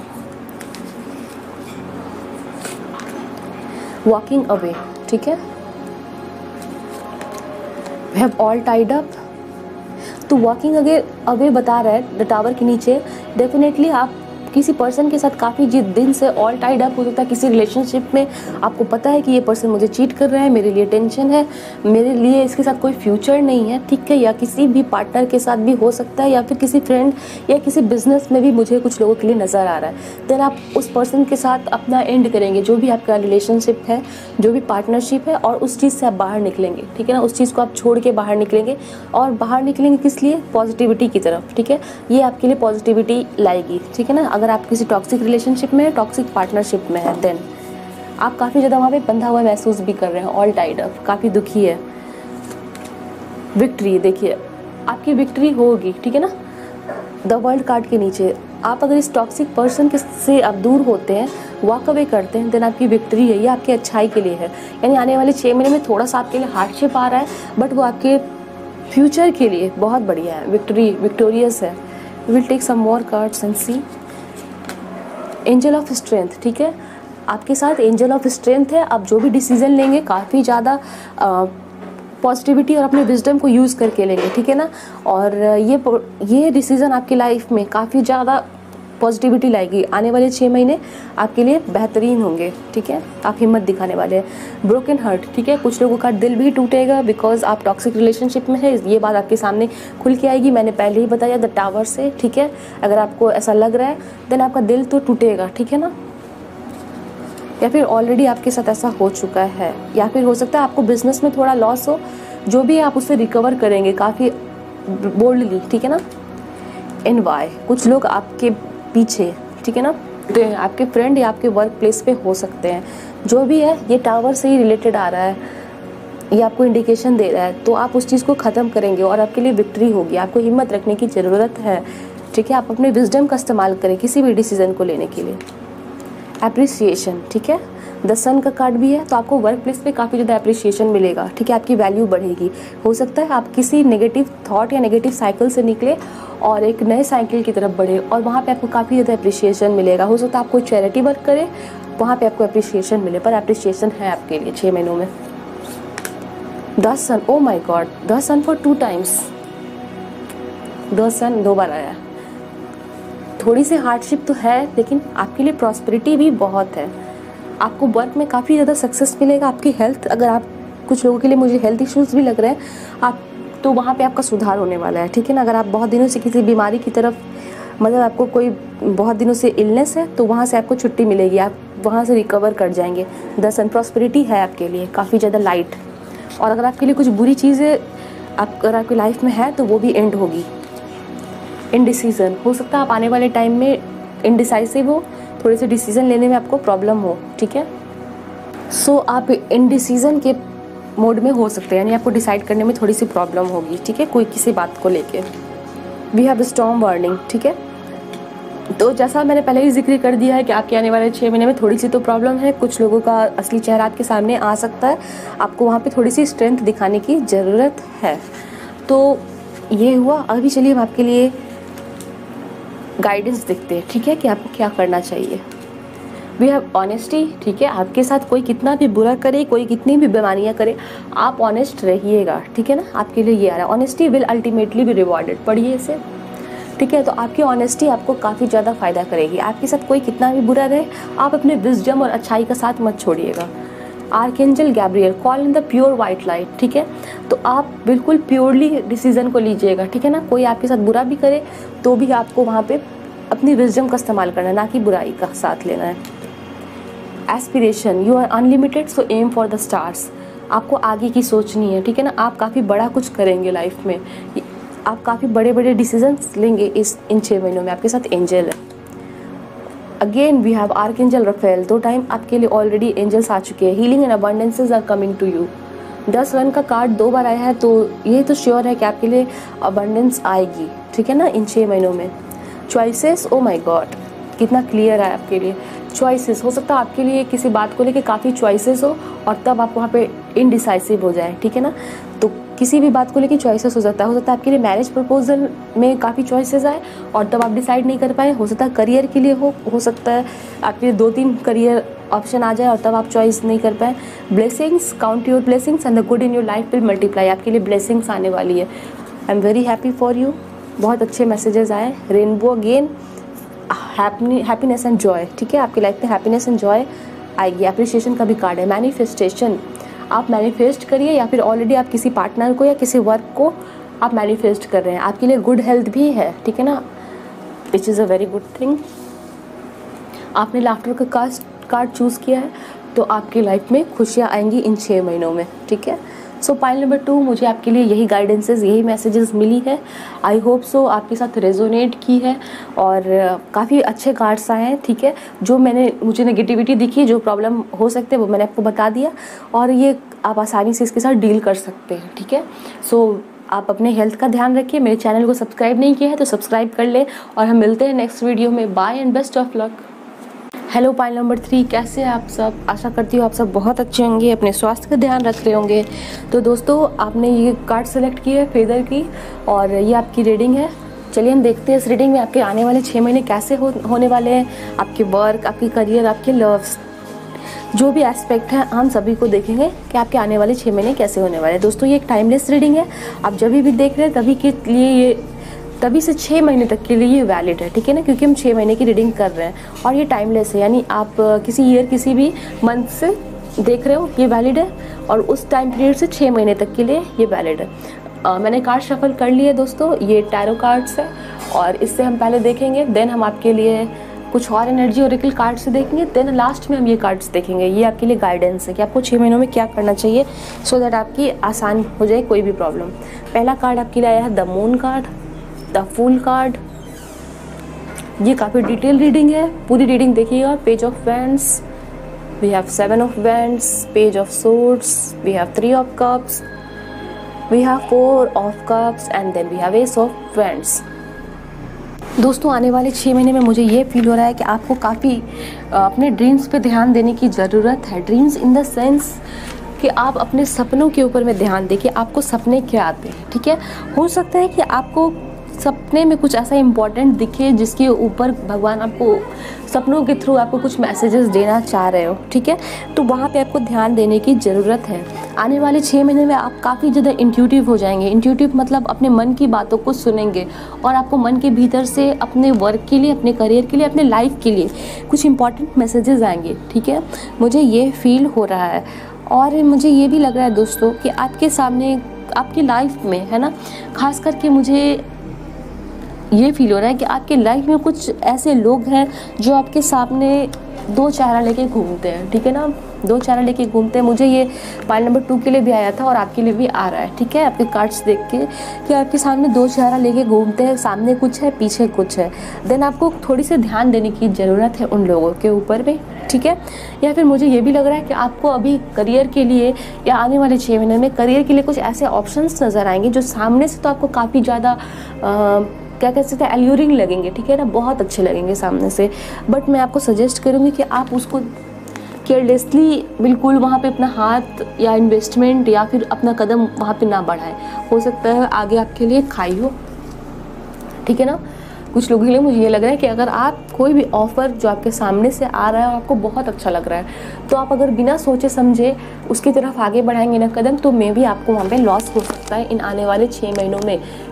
[SPEAKER 1] वॉकिंग अवे, ठीक है। We have all tied up। तो वॉकिंग अगे अवे बता रहा है द टावर के नीचे, डेफिनेटली आप किसी पर्सन के साथ काफ़ी जिस दिन से ऑल टाइड अप हो सकता है, किसी रिलेशनशिप में आपको पता है कि ये पर्सन मुझे चीट कर रहा है, मेरे लिए टेंशन है, मेरे लिए इसके साथ कोई फ्यूचर नहीं है, ठीक है। या किसी भी पार्टनर के साथ भी हो सकता है, या फिर किसी फ्रेंड या किसी बिजनेस में भी मुझे कुछ लोगों के लिए नज़र आ रहा है। देन आप उस पर्सन के साथ अपना एंड करेंगे, जो भी आपका रिलेशनशिप है, जो भी पार्टनरशिप है, और उस चीज़ से आप बाहर निकलेंगे, ठीक है ना। उस चीज़ को आप छोड़ के बाहर निकलेंगे, और बाहर निकलेंगे किस लिए, पॉजिटिविटी की तरफ, ठीक है। ये आपके लिए पॉजिटिविटी लाएगी, ठीक है ना। अगर आप किसी टॉक्सिक रिलेशनशिप में है, टॉक्सिक पार्टनरशिप में है, देन आप काफ़ी ज़्यादा वहाँ पे बंधा हुआ महसूस भी कर रहे हैं, ऑल टाइड अप, काफ़ी दुखी है। विक्ट्री, देखिए आपकी विक्ट्री होगी, ठीक है ना। द वर्ल्ड कार्ड के नीचे आप अगर इस टॉक्सिक पर्सन के से आप दूर होते हैं, वॉक अवे करते हैं, देन आपकी विक्ट्री है, ये आपकी अच्छाई के लिए है। यानी आने वाले छः महीने में थोड़ा सा आपके लिए हार्डशिप आ रहा है, बट वो आपके फ्यूचर के लिए बहुत बढ़िया है, विक्ट्री विक्टोरियस है। Will take some more cards and see. Angel of strength, ठीक है, आपके साथ एंजल ऑफ स्ट्रेंथ है। आप जो भी डिसीजन लेंगे काफ़ी ज़्यादा पॉजिटिविटी और अपने विजडम को यूज़ करके लेंगे, ठीक है ना। और ये ये डिसीज़न आपकी लाइफ में काफ़ी ज़्यादा पॉजिटिविटी लाएगी। आने वाले छः महीने आपके लिए बेहतरीन होंगे, ठीक है। आप हिम्मत दिखाने वाले हैं। ब्रोकन हार्ट, ठीक है, कुछ लोगों का दिल भी टूटेगा बिकॉज आप टॉक्सिक रिलेशनशिप में है। ये बात आपके सामने खुल के आएगी, मैंने पहले ही बताया द टावर से, ठीक है। अगर आपको ऐसा लग रहा है देन आपका दिल तो टूटेगा, ठीक है ना। या फिर ऑलरेडी आपके साथ ऐसा हो चुका है, या फिर हो सकता है आपको बिजनेस में थोड़ा लॉस हो, जो भी आप उससे रिकवर करेंगे काफ़ी बोल्डली, ठीक है ना। एंड वाई, कुछ लोग आपके पीछे, ठीक है ना, तो आपके फ्रेंड या आपके वर्क प्लेस पे हो सकते हैं। जो भी है ये टावर से ही रिलेटेड आ रहा है, ये आपको इंडिकेशन दे रहा है, तो आप उस चीज़ को ख़त्म करेंगे और आपके लिए विक्ट्री होगी। आपको हिम्मत रखने की ज़रूरत है, ठीक है। आप अपने विजडम का इस्तेमाल करें किसी भी डिसीजन को लेने के लिए। एप्रिसिएशन, ठीक है, द सन का कार्ड भी है, तो आपको वर्क प्लेस पे काफ़ी ज़्यादा एप्रिसिएशन मिलेगा, ठीक है। आपकी वैल्यू बढ़ेगी। हो सकता है आप किसी नेगेटिव थॉट या नेगेटिव साइकिल से निकले और एक नए साइकिल की तरफ बढ़े, और वहाँ पे आपको काफ़ी ज़्यादा एप्रिसिएशन मिलेगा। हो सकता है आप कोई चैरिटी वर्क करें, वहाँ पे आपको एप्रिसिएशन मिले, पर एप्रिसिएशन है आपके लिए छः महीनों में। The sun, oh my god, the sun for two times, the sun दो बार आया। थोड़ी सी हार्डशिप तो है, लेकिन आपके लिए प्रॉस्पेरिटी भी बहुत है। आपको वर्क में काफ़ी ज़्यादा सक्सेस मिलेगा। आपकी हेल्थ, अगर आप कुछ लोगों के लिए मुझे हेल्थ इश्यूज़ भी लग रहे हैं, आप तो वहाँ पे आपका सुधार होने वाला है, ठीक है ना। अगर आप बहुत दिनों से किसी बीमारी की तरफ, मतलब आपको कोई बहुत दिनों से इलनेस है, तो वहाँ से आपको छुट्टी मिलेगी, आप वहाँ से रिकवर कर जाएंगे। द सन, प्रॉस्पेरिटी है आपके लिए काफ़ी ज़्यादा लाइट। और अगर आपके लिए कुछ बुरी चीज़ें आप अगर आपकी लाइफ में है, तो वो भी एंड होगी। इनडिसीजन, हो सकता है आप आने वाले टाइम में इनडिसाइसिव हो, थोड़े से डिसीजन लेने में आपको प्रॉब्लम हो, ठीक है। सो so, आप इनडिसीजन के मोड में हो सकते हैं, यानी आपको डिसाइड करने में थोड़ी सी प्रॉब्लम होगी, ठीक है, कोई किसी बात को लेके। वी हैव स्टॉर्म वार्निंग, ठीक है। तो जैसा मैंने पहले ही जिक्र कर दिया है कि आपके आने वाले छः महीने में थोड़ी सी तो प्रॉब्लम है। कुछ लोगों का असली चेहरा आपके सामने आ सकता है, आपको वहाँ पे थोड़ी सी स्ट्रेंथ दिखाने की ज़रूरत है। तो ये हुआ। अभी चलिए हम आपके लिए गाइडेंस देखते हैं, ठीक है, कि आपको क्या करना चाहिए। वी हैव ऑनेस्टी, ठीक है। आपके साथ कोई कितना भी बुरा करे, कोई कितनी भी बीमारियां करे, आप ऑनेस्ट रहिएगा, ठीक है ना। आपके लिए ये आ रहा है, honesty will ultimately be rewarded. पढ़िए इसे, ठीक है। तो आपकी ऑनेस्टी आपको काफ़ी ज़्यादा फ़ायदा करेगी। आपके साथ कोई कितना भी बुरा रहे, आप अपने विजडम और अच्छाई का साथ मत छोड़िएगा, archangel Gabriel, call in the pure white light, ठीक है। तो आप बिल्कुल प्योरली डिसीजन को लीजिएगा, ठीक है ना। कोई आपके साथ बुरा भी करे तो भी आपको वहाँ पे अपनी विजडम का इस्तेमाल करना है, ना कि बुराई का साथ लेना है। Aspiration, you are unlimited so aim for the stars, आपको आगे की सोचनी है, ठीक है ना। आप काफ़ी बड़ा कुछ करेंगे लाइफ में, आप काफ़ी बड़े बड़े डिसीजंस लेंगे इस इन छः महीनों में। आपके साथ एंजल है। Again we have archangel Raphael, दो टाइम आपके लिए ऑलरेडी एंजल्स आ चुके हैं। Healing and abundances are coming to you. दस वन का कार्ड दो बार आया है, तो ये तो श्योर है कि आपके लिए अबंडेंस आएगी, ठीक है ना, इन छः महीनों में। चॉइसेस, ओ माय गॉड, कितना क्लियर है आपके लिए। चॉइसेस, हो सकता है आपके लिए किसी बात को लेके काफ़ी चॉइसेस हो और तब आप वहाँ पे इनडिसाइसिव हो जाए, ठीक है ना। तो किसी भी बात को लेके चॉइसेस हो सकता है। हो सकता है आपके लिए मैरिज प्रपोजल में काफ़ी चॉइसेस आए और तब आप डिसाइड नहीं कर पाए। हो सकता है करियर के लिए हो हो सकता है आपके लिए दो तीन करियर ऑप्शन आ जाए और तब आप चॉइस नहीं कर पाए। Blessings, count your blessings and the good in your life will multiply, आपके लिए ब्लेसिंग्स आने वाली है। I am very happy for you. बहुत अच्छे मैसेजेस आए। Rainbow again, happiness and joy, ठीक है। आपकी लाइफ में हैप्पीनेस एंड जॉय आएगी। एप्रिसिएशन का भी कार्ड है। मैनिफेस्टेशन, आप मैनिफेस्ट करिए या फिर ऑलरेडी आप किसी पार्टनर को या किसी वर्क को आप मैनिफेस्ट कर रहे हैं। आपके लिए गुड हेल्थ भी है, ठीक है ना, which is a very good thing. आपने लाफ्टर का कास्ट कार्ड चूज़ किया है तो आपकी लाइफ में खुशियाँ आएंगी इन छः महीनों में, ठीक है। सो पाइल नंबर टू, मुझे आपके लिए यही गाइडेंसेस, यही मैसेजेस मिली है। आई होप सो आपके साथ रेजोनेट की है और काफ़ी अच्छे कार्ड्स आए हैं, ठीक है। जो मैंने मुझे नेगेटिविटी दिखी, जो प्रॉब्लम हो सकते हैं वो मैंने आपको बता दिया और ये आप आसानी से इसके साथ डील कर सकते हैं, ठीक है। सो आप अपने हेल्थ का ध्यान रखिए। मेरे चैनल को सब्सक्राइब नहीं किया है तो सब्सक्राइब कर लें और हम मिलते हैं नेक्स्ट वीडियो में। Bye and best of luck. Hello pile number three, कैसे हैं आप सब? आशा करती हूँ आप सब बहुत अच्छे होंगे, अपने स्वास्थ्य का ध्यान रख रहे होंगे। तो दोस्तों, आपने ये कार्ड सेलेक्ट की है फेदर की और ये आपकी रीडिंग है। चलिए हम देखते हैं इस रीडिंग में आपके आने वाले छः महीने कैसे हो, होने वाले हैं। आपके वर्क, आपकी करियर, आपके लव्स, जो भी एस्पेक्ट है हम सभी को देखेंगे कि आपके आने वाले छः महीने कैसे होने वाले हैं। दोस्तों, ये एक टाइमलेस रीडिंग है। आप जब भी देख रहे हैं तभी के लिए ये तभी से छः महीने तक के लिए ये वैलिड है, ठीक है ना, क्योंकि हम छः महीने की रीडिंग कर रहे हैं और ये टाइमलेस है। यानी आप किसी ईयर, किसी भी मंथ से देख रहे हो, ये वैलिड है और उस टाइम पीरियड से छः महीने तक के लिए ये वैलिड है। आ, मैंने कार्ड शफल कर लिए दोस्तों, ये टैरो कार्ड्स है और इससे हम पहले देखेंगे, देन हम आपके लिए कुछ और एनर्जी ओरेकल कार्ड से देखेंगे, देन लास्ट में हम ये कार्ड्स देखेंगे। ये आपके लिए गाइडेंस है कि आपको छः महीनों में क्या करना चाहिए सो दैट आपकी आसान हो जाए कोई भी प्रॉब्लम। पहला कार्ड आपके लिए आया है the moon card, the fool card. ये काफ़ी डिटेल रीडिंग है, पूरी रीडिंग देखिएगा। Page of wands, we have seven of wands, page of swords, we have three of cups, we have four of cups and then we have ace of wands. दोस्तों, आने वाले छः महीने में मुझे ये फील हो रहा है कि आपको काफ़ी अपने ड्रीम्स पे ध्यान देने की ज़रूरत है। ड्रीम्स इन द सेंस कि आप अपने सपनों के ऊपर में ध्यान दें कि आपको सपने क्या आते हैं, ठीक है। हो सकता है कि आपको सपने में कुछ ऐसा इम्पोर्टेंट दिखे जिसके ऊपर भगवान आपको सपनों के थ्रू आपको कुछ मैसेजेस देना चाह रहे हो, ठीक है। तो वहाँ पे आपको ध्यान देने की ज़रूरत है। आने वाले छः महीने में आप काफ़ी ज़्यादा इंट्यूटिव हो जाएंगे। इंट्यूटिव मतलब अपने मन की बातों को सुनेंगे और आपको मन के भीतर से अपने वर्क के लिए, अपने करियर के लिए, अपने लाइफ के लिए कुछ इंपॉर्टेंट मैसेजेस आएंगे, ठीक है। मुझे ये फील हो रहा है और मुझे ये भी लग रहा है दोस्तों कि आपके सामने, आपकी लाइफ में, है ना, खास करके मुझे ये फील हो रहा है कि आपके लाइफ में कुछ ऐसे लोग हैं जो आपके सामने दो चेहरा लेके घूमते हैं, ठीक है ना, दो चेहरा लेके घूमते हैं। मुझे ये पाइल नंबर टू के लिए भी आया था और आपके लिए भी आ रहा है, ठीक है, आपके कार्ड्स देख के कि आपके सामने दो चेहरा लेके घूमते हैं, सामने कुछ है, पीछे कुछ है। देन आपको थोड़ी सी ध्यान देने की ज़रूरत है उन लोगों के ऊपर में, ठीक है। या फिर मुझे ये भी लग रहा है कि आपको अभी करियर के लिए या आने वाले छः महीने में करियर के लिए कुछ ऐसे ऑप्शंस नज़र आएंगे जो सामने से तो आपको काफ़ी ज़्यादा क्या कह सकते हैं, एल्यूरिंग लगेंगे, ठीक है ना, बहुत अच्छे लगेंगे सामने से। बट मैं आपको सजेस्ट करूँगी कि आप उसको केयरलेसली बिल्कुल वहाँ पे अपना हाथ या इन्वेस्टमेंट या फिर अपना कदम वहाँ पे ना बढ़ाएं। हो सकता है आगे आपके लिए खाई हो, ठीक है ना। कुछ लोगों के लिए मुझे ये लग रहा है कि अगर आप कोई भी ऑफ़र जो आपके सामने से आ रहा है और आपको बहुत अच्छा लग रहा है, तो आप अगर बिना सोचे समझे उसकी तरफ आगे बढ़ाएंगे ना कदम, तो मे भी आपको वहाँ पे लॉस हो सकता है इन आने वाले छः महीनों में।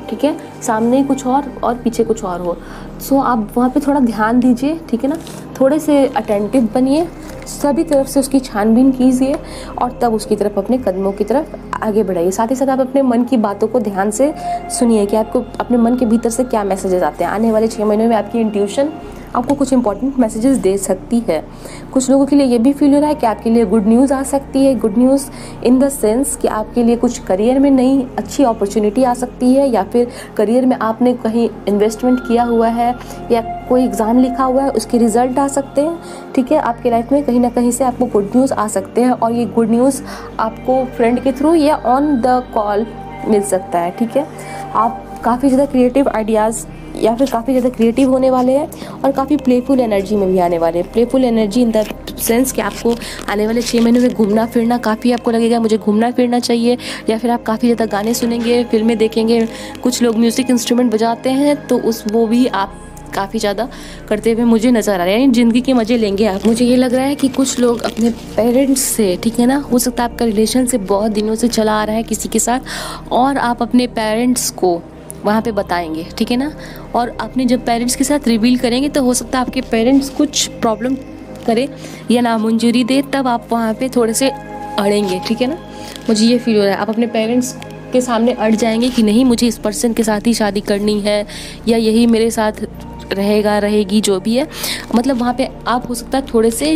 [SPEAKER 1] ठीक है, सामने ही कुछ और और पीछे कुछ और हो। सो so, आप वहाँ पे थोड़ा ध्यान दीजिए, ठीक है ना, थोड़े से अटेंटिव बनिए, सभी तरफ से उसकी छानबीन कीजिए और तब उसकी तरफ अपने कदमों की तरफ आगे बढ़ाइए। साथ ही साथ आप अपने मन की बातों को ध्यान से सुनिए कि आपको अपने मन के भीतर से क्या मैसेजेस आते हैं। आने वाले छः महीनों में आपकी इंट्यूशन आपको कुछ इंपॉर्टेंट मैसेजेस दे सकती है। कुछ लोगों के लिए ये भी फील हो रहा है कि आपके लिए गुड न्यूज़ आ सकती है। Good news in the sense कि आपके लिए कुछ करियर में नई अच्छी अपॉर्चुनिटी आ सकती है, या फिर करियर में आपने कहीं इन्वेस्टमेंट किया हुआ है या कोई एग्ज़ाम लिखा हुआ है, उसके रिजल्ट आ सकते हैं, ठीक है। आपके लाइफ में कहीं ना कहीं से आपको गुड न्यूज़ आ सकते हैं और ये गुड न्यूज़ आपको फ्रेंड के थ्रू या ऑन द कॉल मिल सकता है, ठीक है। आप काफ़ी ज़्यादा क्रिएटिव आइडियाज़ या फिर काफ़ी ज़्यादा क्रिएटिव होने वाले हैं और काफ़ी प्लेफुल एनर्जी में भी आने वाले हैं। Playful energy in the sense कि आपको आने वाले छः महीनों में घूमना फिरना काफ़ी आपको लगेगा मुझे घूमना फिरना चाहिए, या फिर आप काफ़ी ज़्यादा गाने सुनेंगे, फिल्में देखेंगे। कुछ लोग म्यूज़िक इंस्ट्रूमेंट बजाते हैं तो उस वो भी आप काफ़ी ज़्यादा करते हुए मुझे नज़र आ रहा है, यानी ज़िंदगी के मज़े लेंगे आप। मुझे ये लग रहा है कि कुछ लोग अपने पेरेंट्स से, ठीक है ना, हो सकता है आपका रिलेशनशिप बहुत दिनों से चला आ रहा है किसी के साथ और आप अपने पेरेंट्स को वहाँ पे बताएंगे, ठीक है ना। और अपने जब पेरेंट्स के साथ रिवील करेंगे तो हो सकता है आपके पेरेंट्स कुछ प्रॉब्लम करे या नामंजूरी दे, तब आप वहाँ पे थोड़े से अड़ेंगे, ठीक है ना। मुझे ये फील हो रहा है आप अपने पेरेंट्स के सामने अड़ जाएंगे कि नहीं मुझे इस पर्सन के साथ ही शादी करनी है या यही मेरे साथ रहेगा रहेगी जो भी है। मतलब वहाँ पे आप हो सकता है थोड़े से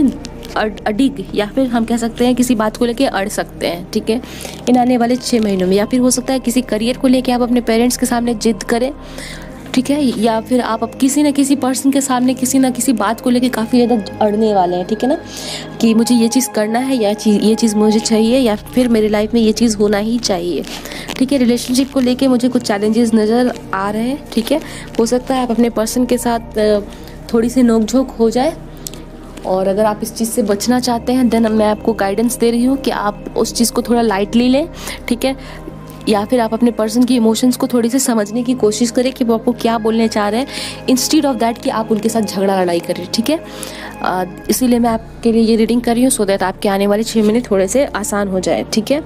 [SPEAKER 1] अडिग या फिर हम कह सकते हैं किसी बात को लेके अड़ सकते हैं, ठीक है, इन आने वाले छः महीनों में। या फिर हो सकता है किसी करियर को लेके आप अपने पेरेंट्स के सामने जिद करें, ठीक है, या फिर आप अब किसी न किसी पर्सन के सामने किसी न किसी बात को लेके काफ़ी ज़्यादा अड़ने वाले हैं, ठीक है ना, कि मुझे ये चीज़ करना है या चीज़ ये चीज़ मुझे चाहिए या फिर मेरे लाइफ में ये चीज़ होना ही चाहिए, ठीक है। रिलेशनशिप को लेके मुझे कुछ चैलेंजेस नज़र आ रहे हैं, ठीक है। हो सकता है आप अपने पर्सन के साथ थोड़ी सी नोकझोंक हो जाए और अगर आप इस चीज़ से बचना चाहते हैं देन मैं आपको गाइडेंस दे रही हूँ कि आप उस चीज़ को थोड़ा लाइटली लें, ठीक है, या फिर आप अपने पर्सन की इमोशंस को थोड़ी सी समझने की कोशिश करें कि वो आपको क्या बोलने चाह रहे हैं, इंस्टीड ऑफ दैट कि आप उनके साथ झगड़ा लड़ाई करें, ठीक है। इसीलिए मैं आपके लिए ये रीडिंग कर रही हूँ सो दैट आपके आने वाले छः महीने थोड़े से आसान हो जाए, ठीक है।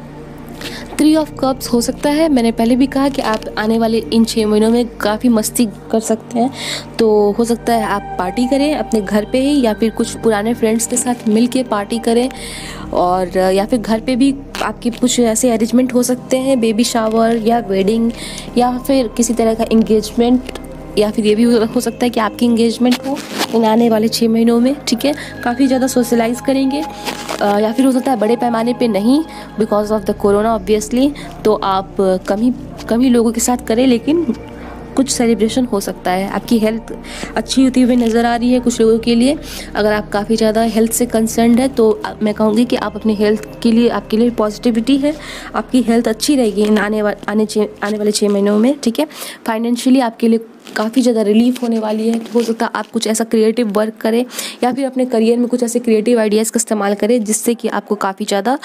[SPEAKER 1] थ्री ऑफ कप्स हो सकता है, मैंने पहले भी कहा कि आप आने वाले इन छः महीनों में काफ़ी मस्ती कर सकते हैं, तो हो सकता है आप पार्टी करें अपने घर पे ही या फिर कुछ पुराने फ्रेंड्स के साथ मिल के पार्टी करें, और या फिर घर पे भी आपके कुछ ऐसे अरेंजमेंट हो सकते हैं, बेबी शावर या वेडिंग या फिर किसी तरह का इंगेजमेंट, या फिर ये भी हो सकता है कि आपकी इंगेजमेंट हो इन आने वाले छः महीनों में, ठीक है। काफ़ी ज़्यादा सोशलाइज करेंगे, या फिर हो सकता है बड़े पैमाने पे नहीं because of the corona obviously, तो आप कम ही कम ही लोगों के साथ करें, लेकिन कुछ सेलिब्रेशन हो सकता है। आपकी हेल्थ अच्छी होती हुई नज़र आ रही है कुछ लोगों के लिए। अगर आप काफ़ी ज़्यादा हेल्थ से कंसर्न्ड है तो मैं कहूँगी कि आप अपनी हेल्थ के लिए, आपके लिए पॉजिटिविटी है, आपकी हेल्थ अच्छी रहेगी इन आने वा, आने आने वाले छः महीनों में, ठीक है। फाइनेंशियली आपके लिए काफ़ी ज़्यादा रिलीफ होने वाली है। हो सकता है आप कुछ ऐसा क्रिएटिव वर्क करें या फिर अपने करियर में कुछ ऐसे क्रिएटिव आइडियाज़ का इस्तेमाल करें जिससे कि आपको काफ़ी ज़्यादा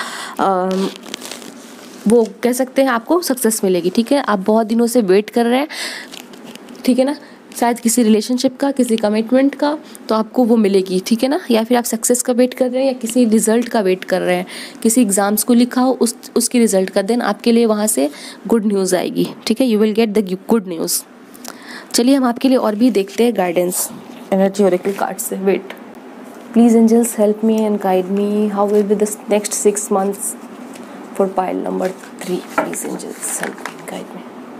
[SPEAKER 1] वो कह सकते हैं आपको सक्सेस मिलेगी, ठीक है। आप बहुत दिनों से वेट कर रहे हैं, ठीक है ना, शायद किसी रिलेशनशिप का, किसी कमिटमेंट का, तो आपको वो मिलेगी, ठीक है ना। या फिर आप सक्सेस का वेट कर रहे हैं या किसी रिजल्ट का वेट कर रहे हैं, किसी एग्जाम्स को लिखा हो उस उसकी रिजल्ट का, देन आपके लिए वहाँ से गुड न्यूज़ आएगी, ठीक है। You will get the good news. चलिए हम आपके लिए और भी देखते हैं गाइडेंस एनर्जी ओरेकल कार्ड से। Wait, please angels help me and guide me, how will be the next six months for pile number three. Please angels help me, guide me.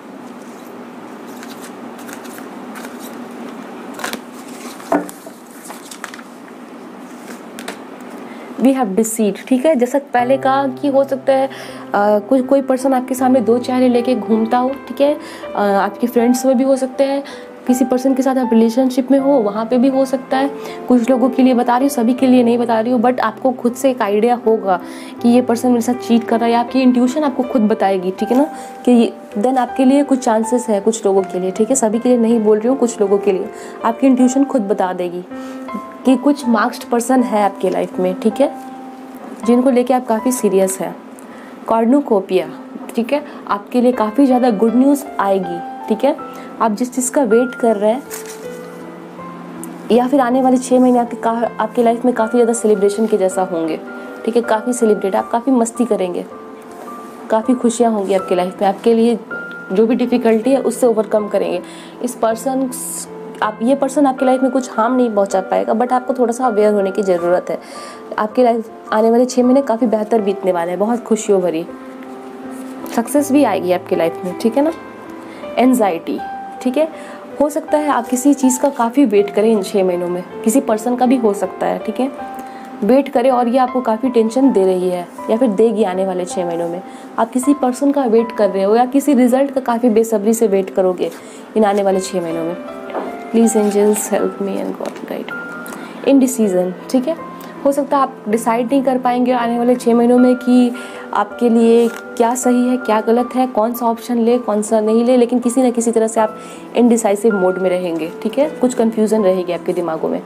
[SPEAKER 1] We have decide, ठीक है। जैसा पहले कहा कि हो सकता है आ, कोई कोई पर्सन आपके सामने दो चेहरे लेके घूमता हो, ठीक है। आ, आपके फ्रेंड्स में भी हो सकते हैं, किसी पर्सन के साथ आप रिलेशनशिप में हो वहाँ पे भी हो सकता है। कुछ लोगों के लिए बता रही हूँ, सभी के लिए नहीं बता रही हूँ, बट आपको खुद से एक आइडिया होगा कि ये पर्सन मेरे साथ चीट कर रहा है, आपकी इंट्यूशन आपको खुद बताएगी, ठीक है ना, कि देन आपके लिए कुछ चांसेस है कुछ लोगों के लिए, ठीक है। सभी के लिए नहीं बोल रही हूँ, कुछ लोगों के लिए आपकी इंट्यूशन खुद बता देगी कि कुछ मार्क्स्ड पर्सन है आपके लाइफ में, ठीक है, जिनको लेके आप काफ़ी सीरियस हैं। कॉर्नुकोपिया, ठीक है, आपके लिए काफ़ी ज़्यादा गुड न्यूज़ आएगी, ठीक है। आप जिस चीज़ का वेट कर रहे हैं या फिर आने वाले छः महीने आपके आपके लाइफ में काफ़ी ज़्यादा सेलिब्रेशन के जैसा होंगे, ठीक है। काफ़ी सेलिब्रेट, आप काफ़ी मस्ती करेंगे, काफ़ी खुशियाँ होंगी आपके लाइफ में। आपके लिए जो भी डिफ़िकल्टी है उससे ओवरकम करेंगे। इस पर्सन आप ये पर्सन आपकी लाइफ में कुछ हार्म नहीं पहुंचा पाएगा, बट आपको थोड़ा सा अवेयर होने की ज़रूरत है। आपकी लाइफ आने वाले छः महीने काफ़ी बेहतर बीतने वाले हैं, बहुत खुशियों भरी, सक्सेस भी आएगी आपकी लाइफ में, ठीक है ना। एंजाइटी, ठीक है, हो सकता है आप किसी चीज़ का काफ़ी वेट करें इन छः महीनों में, किसी पर्सन का भी हो सकता है, ठीक है, वेट करें और ये आपको काफ़ी टेंशन दे रही है या फिर देगी आने वाले छः महीनों में। आप किसी पर्सन का वेट कर रहे हो या किसी रिजल्ट का काफ़ी बेसब्री से वेट करोगे इन आने वाले छः महीनों में। Please angels help me and god guide. Indecision, ठीक है, हो सकता है आप डिसाइड नहीं कर पाएंगे आने वाले छः महीनों में कि आपके लिए क्या सही है क्या गलत है, कौन सा ऑप्शन ले कौन सा नहीं ले, लेकिन किसी न किसी तरह से आप इनडिसाइसिव मोड में रहेंगे, ठीक है, कुछ कन्फ्यूज़न रहेगी आपके दिमागों में।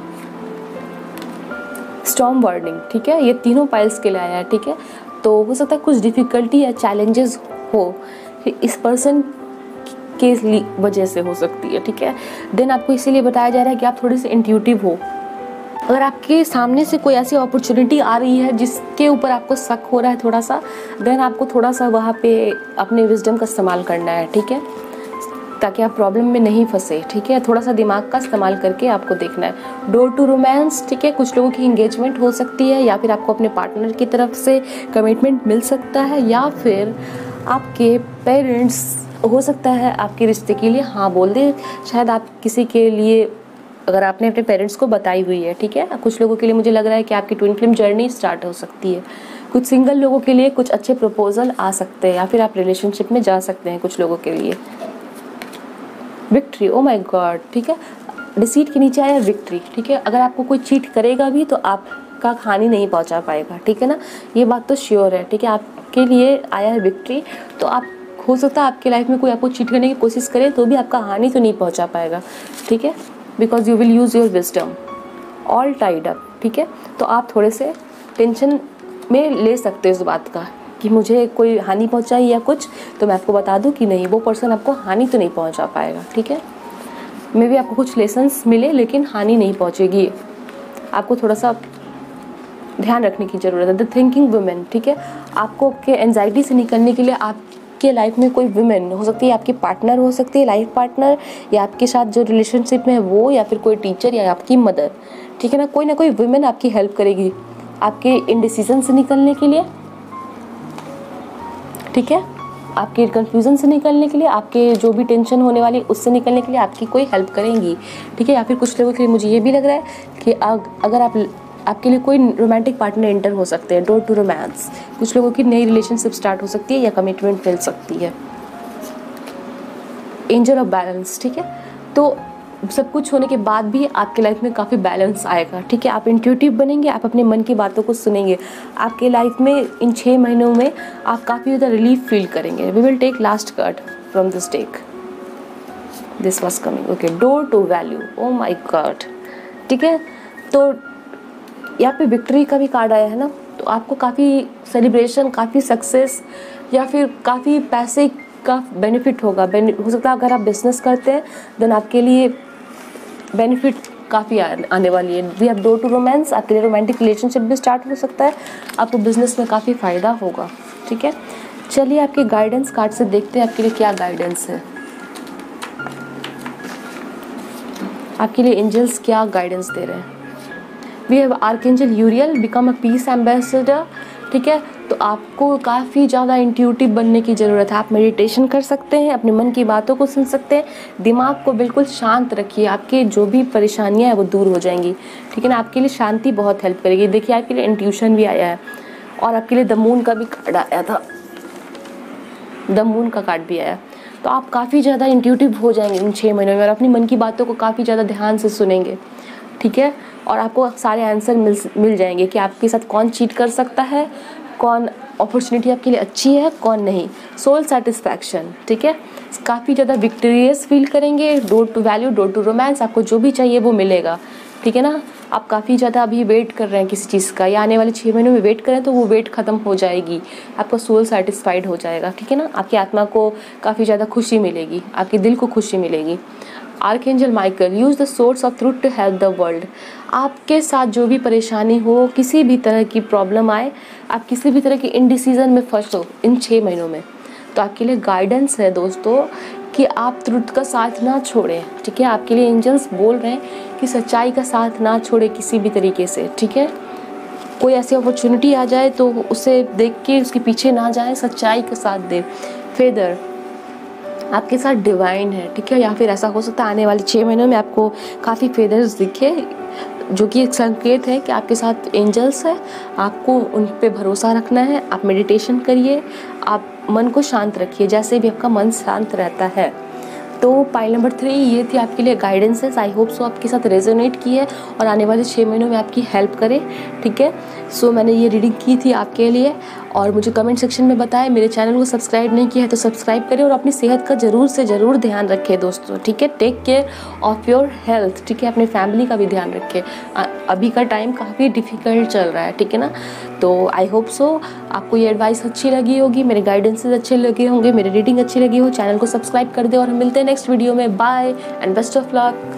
[SPEAKER 1] स्टॉर्म वार्निंग, ठीक है, ये तीनों पाइल्स के लिए आया है, ठीक है, तो हो सकता है कुछ डिफ़िकल्टी या चैलेंजेस हो इस पर्सन के वजह से हो सकती है, ठीक है। देन आपको इसीलिए बताया जा रहा है कि आप थोड़े से इंट्यूटिव हो। अगर आपके सामने से कोई ऐसी अपॉर्चुनिटी आ रही है जिसके ऊपर आपको शक हो रहा है थोड़ा सा, देन आपको थोड़ा सा वहाँ पे अपने विजडम का इस्तेमाल करना है, ठीक है, ताकि आप प्रॉब्लम में नहीं फंसे, ठीक है, थोड़ा सा दिमाग का इस्तेमाल करके आपको देखना है। डोर टू रोमांस, ठीक है, कुछ लोगों की इंगेजमेंट हो सकती है या फिर आपको अपने पार्टनर की तरफ से कमिटमेंट मिल सकता है या फिर आपके पेरेंट्स हो सकता है आपके रिश्ते के लिए हाँ बोल दे। शायद आप किसी के लिए, अगर आपने अपने पेरेंट्स को बताई हुई है, ठीक है, कुछ लोगों के लिए मुझे लग रहा है कि आपकी ट्विन फ्लेम जर्नी स्टार्ट हो सकती है। कुछ सिंगल लोगों के लिए कुछ अच्छे प्रपोजल आ सकते हैं या फिर आप रिलेशनशिप में जा सकते हैं कुछ लोगों के लिए। विक्ट्री, ओ माय गॉड, ठीक है, डिसीट के नीचे आया विक्ट्री, ठीक है, अगर आपको कोई चीट करेगा भी तो आपका हानि नहीं पहुंचा पाएगा, ठीक है ना, ये बात तो श्योर है, ठीक है, आपके लिए आया है विक्ट्री। तो आप हो सकता है आपकी लाइफ में कोई आपको चीट करने की कोशिश करे तो भी आपका हानि तो नहीं पहुंचा पाएगा, ठीक है, because you will use your wisdom. All tied up, ठीक है, तो आप थोड़े से टेंशन में ले सकते हो इस बात का कि मुझे कोई हानि पहुंचाई या कुछ, तो मैं आपको बता दूं कि नहीं, वो पर्सन आपको हानि तो नहीं पहुंचा पाएगा, ठीक है, मे बी आपको कुछ लेसन्स मिले लेकिन हानि नहीं पहुंचेगी। आपको थोड़ा सा ध्यान रखने की ज़रूरत है। द थिंकिंग वुमेन, ठीक है, आपको के एनजाइटी से निकलने के लिए आपके लाइफ में कोई वुमेन हो सकती है, आपकी पार्टनर हो सकती है, लाइफ पार्टनर, या आपके साथ जो रिलेशनशिप में है वो, या फिर कोई टीचर या आपकी मदर, ठीक है ना, कोई ना कोई वुमेन आपकी हेल्प करेगी आपके इनडिसीजन से निकलने के लिए, ठीक है, आपके कन्फ्यूज़न से निकलने के लिए, आपके जो भी टेंशन होने वाली उससे निकलने के लिए आपकी कोई हेल्प करेंगी, ठीक है। या फिर कुछ लोगों के लिए मुझे ये भी लग रहा है कि अगर आप आपके लिए कोई रोमांटिक पार्टनर एंटर हो सकते हैं, डोर टू रोमांस, कुछ लोगों की नई रिलेशनशिप स्टार्ट हो सकती है या कमिटमेंट मिल सकती है। एंजल ऑफ बैलेंस, ठीक है, तो सब कुछ होने के बाद भी आपके लाइफ में काफ़ी बैलेंस आएगा, ठीक है, आप इंट्यूटिव बनेंगे, आप अपने मन की बातों को सुनेंगे, आपके लाइफ में इन छः महीनों में आप काफ़ी ज़्यादा रिलीफ फील करेंगे। We will take last card from this deck, this was coming, okay, door to value, oh my god, ठीक है, तो यहाँ पे विक्ट्री का भी कार्ड आया है ना, तो आपको काफ़ी सेलिब्रेशन, काफ़ी सक्सेस या फिर काफ़ी पैसे का बेनिफिट होगा। हो सकता है अगर आप बिजनेस करते हैं देन आपके लिए बेनिफिट काफ़ी आने वाली है। We have door to romance, आपके लिए रोमांटिक रिलेशनशिप भी स्टार्ट हो सकता है, आपको बिजनेस में काफ़ी फ़ायदा होगा, ठीक है। चलिए आपके गाइडेंस कार्ड से देखते हैं आपके लिए क्या गाइडेंस है, आपके लिए एंजल्स क्या गाइडेंस दे रहे हैं। We have archangel Uriel, become a peace ambassador, ठीक है, तो आपको काफ़ी ज़्यादा इंट्यूटिव बनने की ज़रूरत है। आप मेडिटेशन कर सकते हैं, अपने मन की बातों को सुन सकते हैं, दिमाग को बिल्कुल शांत रखिए, आपके जो भी परेशानियां हैं वो दूर हो जाएंगी, ठीक है ना, आपके लिए शांति बहुत हेल्प करेगी। देखिए आपके लिए इंट्यूशन भी आया है और आपके लिए द मून का भी कार्ड आया था, द मून का कार्ड भी आया, तो आप काफ़ी ज़्यादा इंट्यूटिव हो जाएंगे इन छः महीनों में और अपनी मन की बातों को काफ़ी ज़्यादा ध्यान से सुनेंगे, ठीक है, और आपको सारे आंसर मिल मिल जाएंगे कि आपके साथ कौन चीट कर सकता है, कौन अपॉर्चुनिटी आपके लिए अच्छी है, कौन नहीं। सोल सेटिस्फैक्शन, ठीक है, काफ़ी ज़्यादा विक्टोरियस फील करेंगे। Door to value, door to romance, आपको जो भी चाहिए वो मिलेगा, ठीक है ना। आप काफ़ी ज़्यादा अभी वेट कर रहे हैं किसी चीज़ का, या आने वाले छः महीनों में वेट करें तो वो वेट ख़त्म हो जाएगी, आपका सोल सेटिस्फाइड हो जाएगा, ठीक है ना। आपकी आत्मा को काफ़ी ज़्यादा खुशी मिलेगी, आपके दिल को खुशी मिलेगी। Archangel Michael, use the source of truth to help the world. आपके साथ जो भी परेशानी हो, किसी भी तरह की प्रॉब्लम आए, आप किसी भी तरह की इनडिसीजन में फंसो इन छः महीनों में, तो आपके लिए गाइडेंस है दोस्तों कि आप ट्रुथ का साथ ना छोड़ें, ठीक है। आपके लिए एंजल्स बोल रहे हैं कि सच्चाई का साथ ना छोड़े किसी भी तरीके से, ठीक है। कोई ऐसी अपॉर्चुनिटी आ जाए तो उसे देख के उसके पीछे ना जाए, सच्चाई का साथ दे। फेदर आपके साथ डिवाइन है, ठीक है। या फिर ऐसा हो सकता है आने वाले छः महीनों में आपको काफ़ी फेदर्स दिखे, जो कि एक संकेत है कि आपके साथ एंजल्स है। आपको उन पे भरोसा रखना है। आप मेडिटेशन करिए, आप मन को शांत रखिए, जैसे भी आपका मन शांत रहता है। तो पाइल नंबर थ्री ये थी आपके लिए गाइडेंसेस। आई होप सो आपके साथ रेजोनेट की है और आने वाले छः महीनों में आपकी हेल्प करे, ठीक है। सो मैंने ये रीडिंग की थी आपके लिए और मुझे कमेंट सेक्शन में बताएं। मेरे चैनल को सब्सक्राइब नहीं किया है तो सब्सक्राइब करें और अपनी सेहत का ज़रूर से ज़रूर ध्यान रखें दोस्तों, ठीक है। Take care of your health, ठीक है। अपने फैमिली का भी ध्यान रखें। अभी का टाइम काफ़ी डिफ़िकल्ट चल रहा है, ठीक है ना। तो आई होप सो आपको ये एडवाइस अच्छी लगी होगी, मेरे गाइडेंसेस अच्छे लगे होंगे, मेरी रीडिंग अच्छी लगी हो। चैनल को सब्सक्राइब कर दे और हम मिलते हैं नेक्स्ट वीडियो में। Bye and best of luck.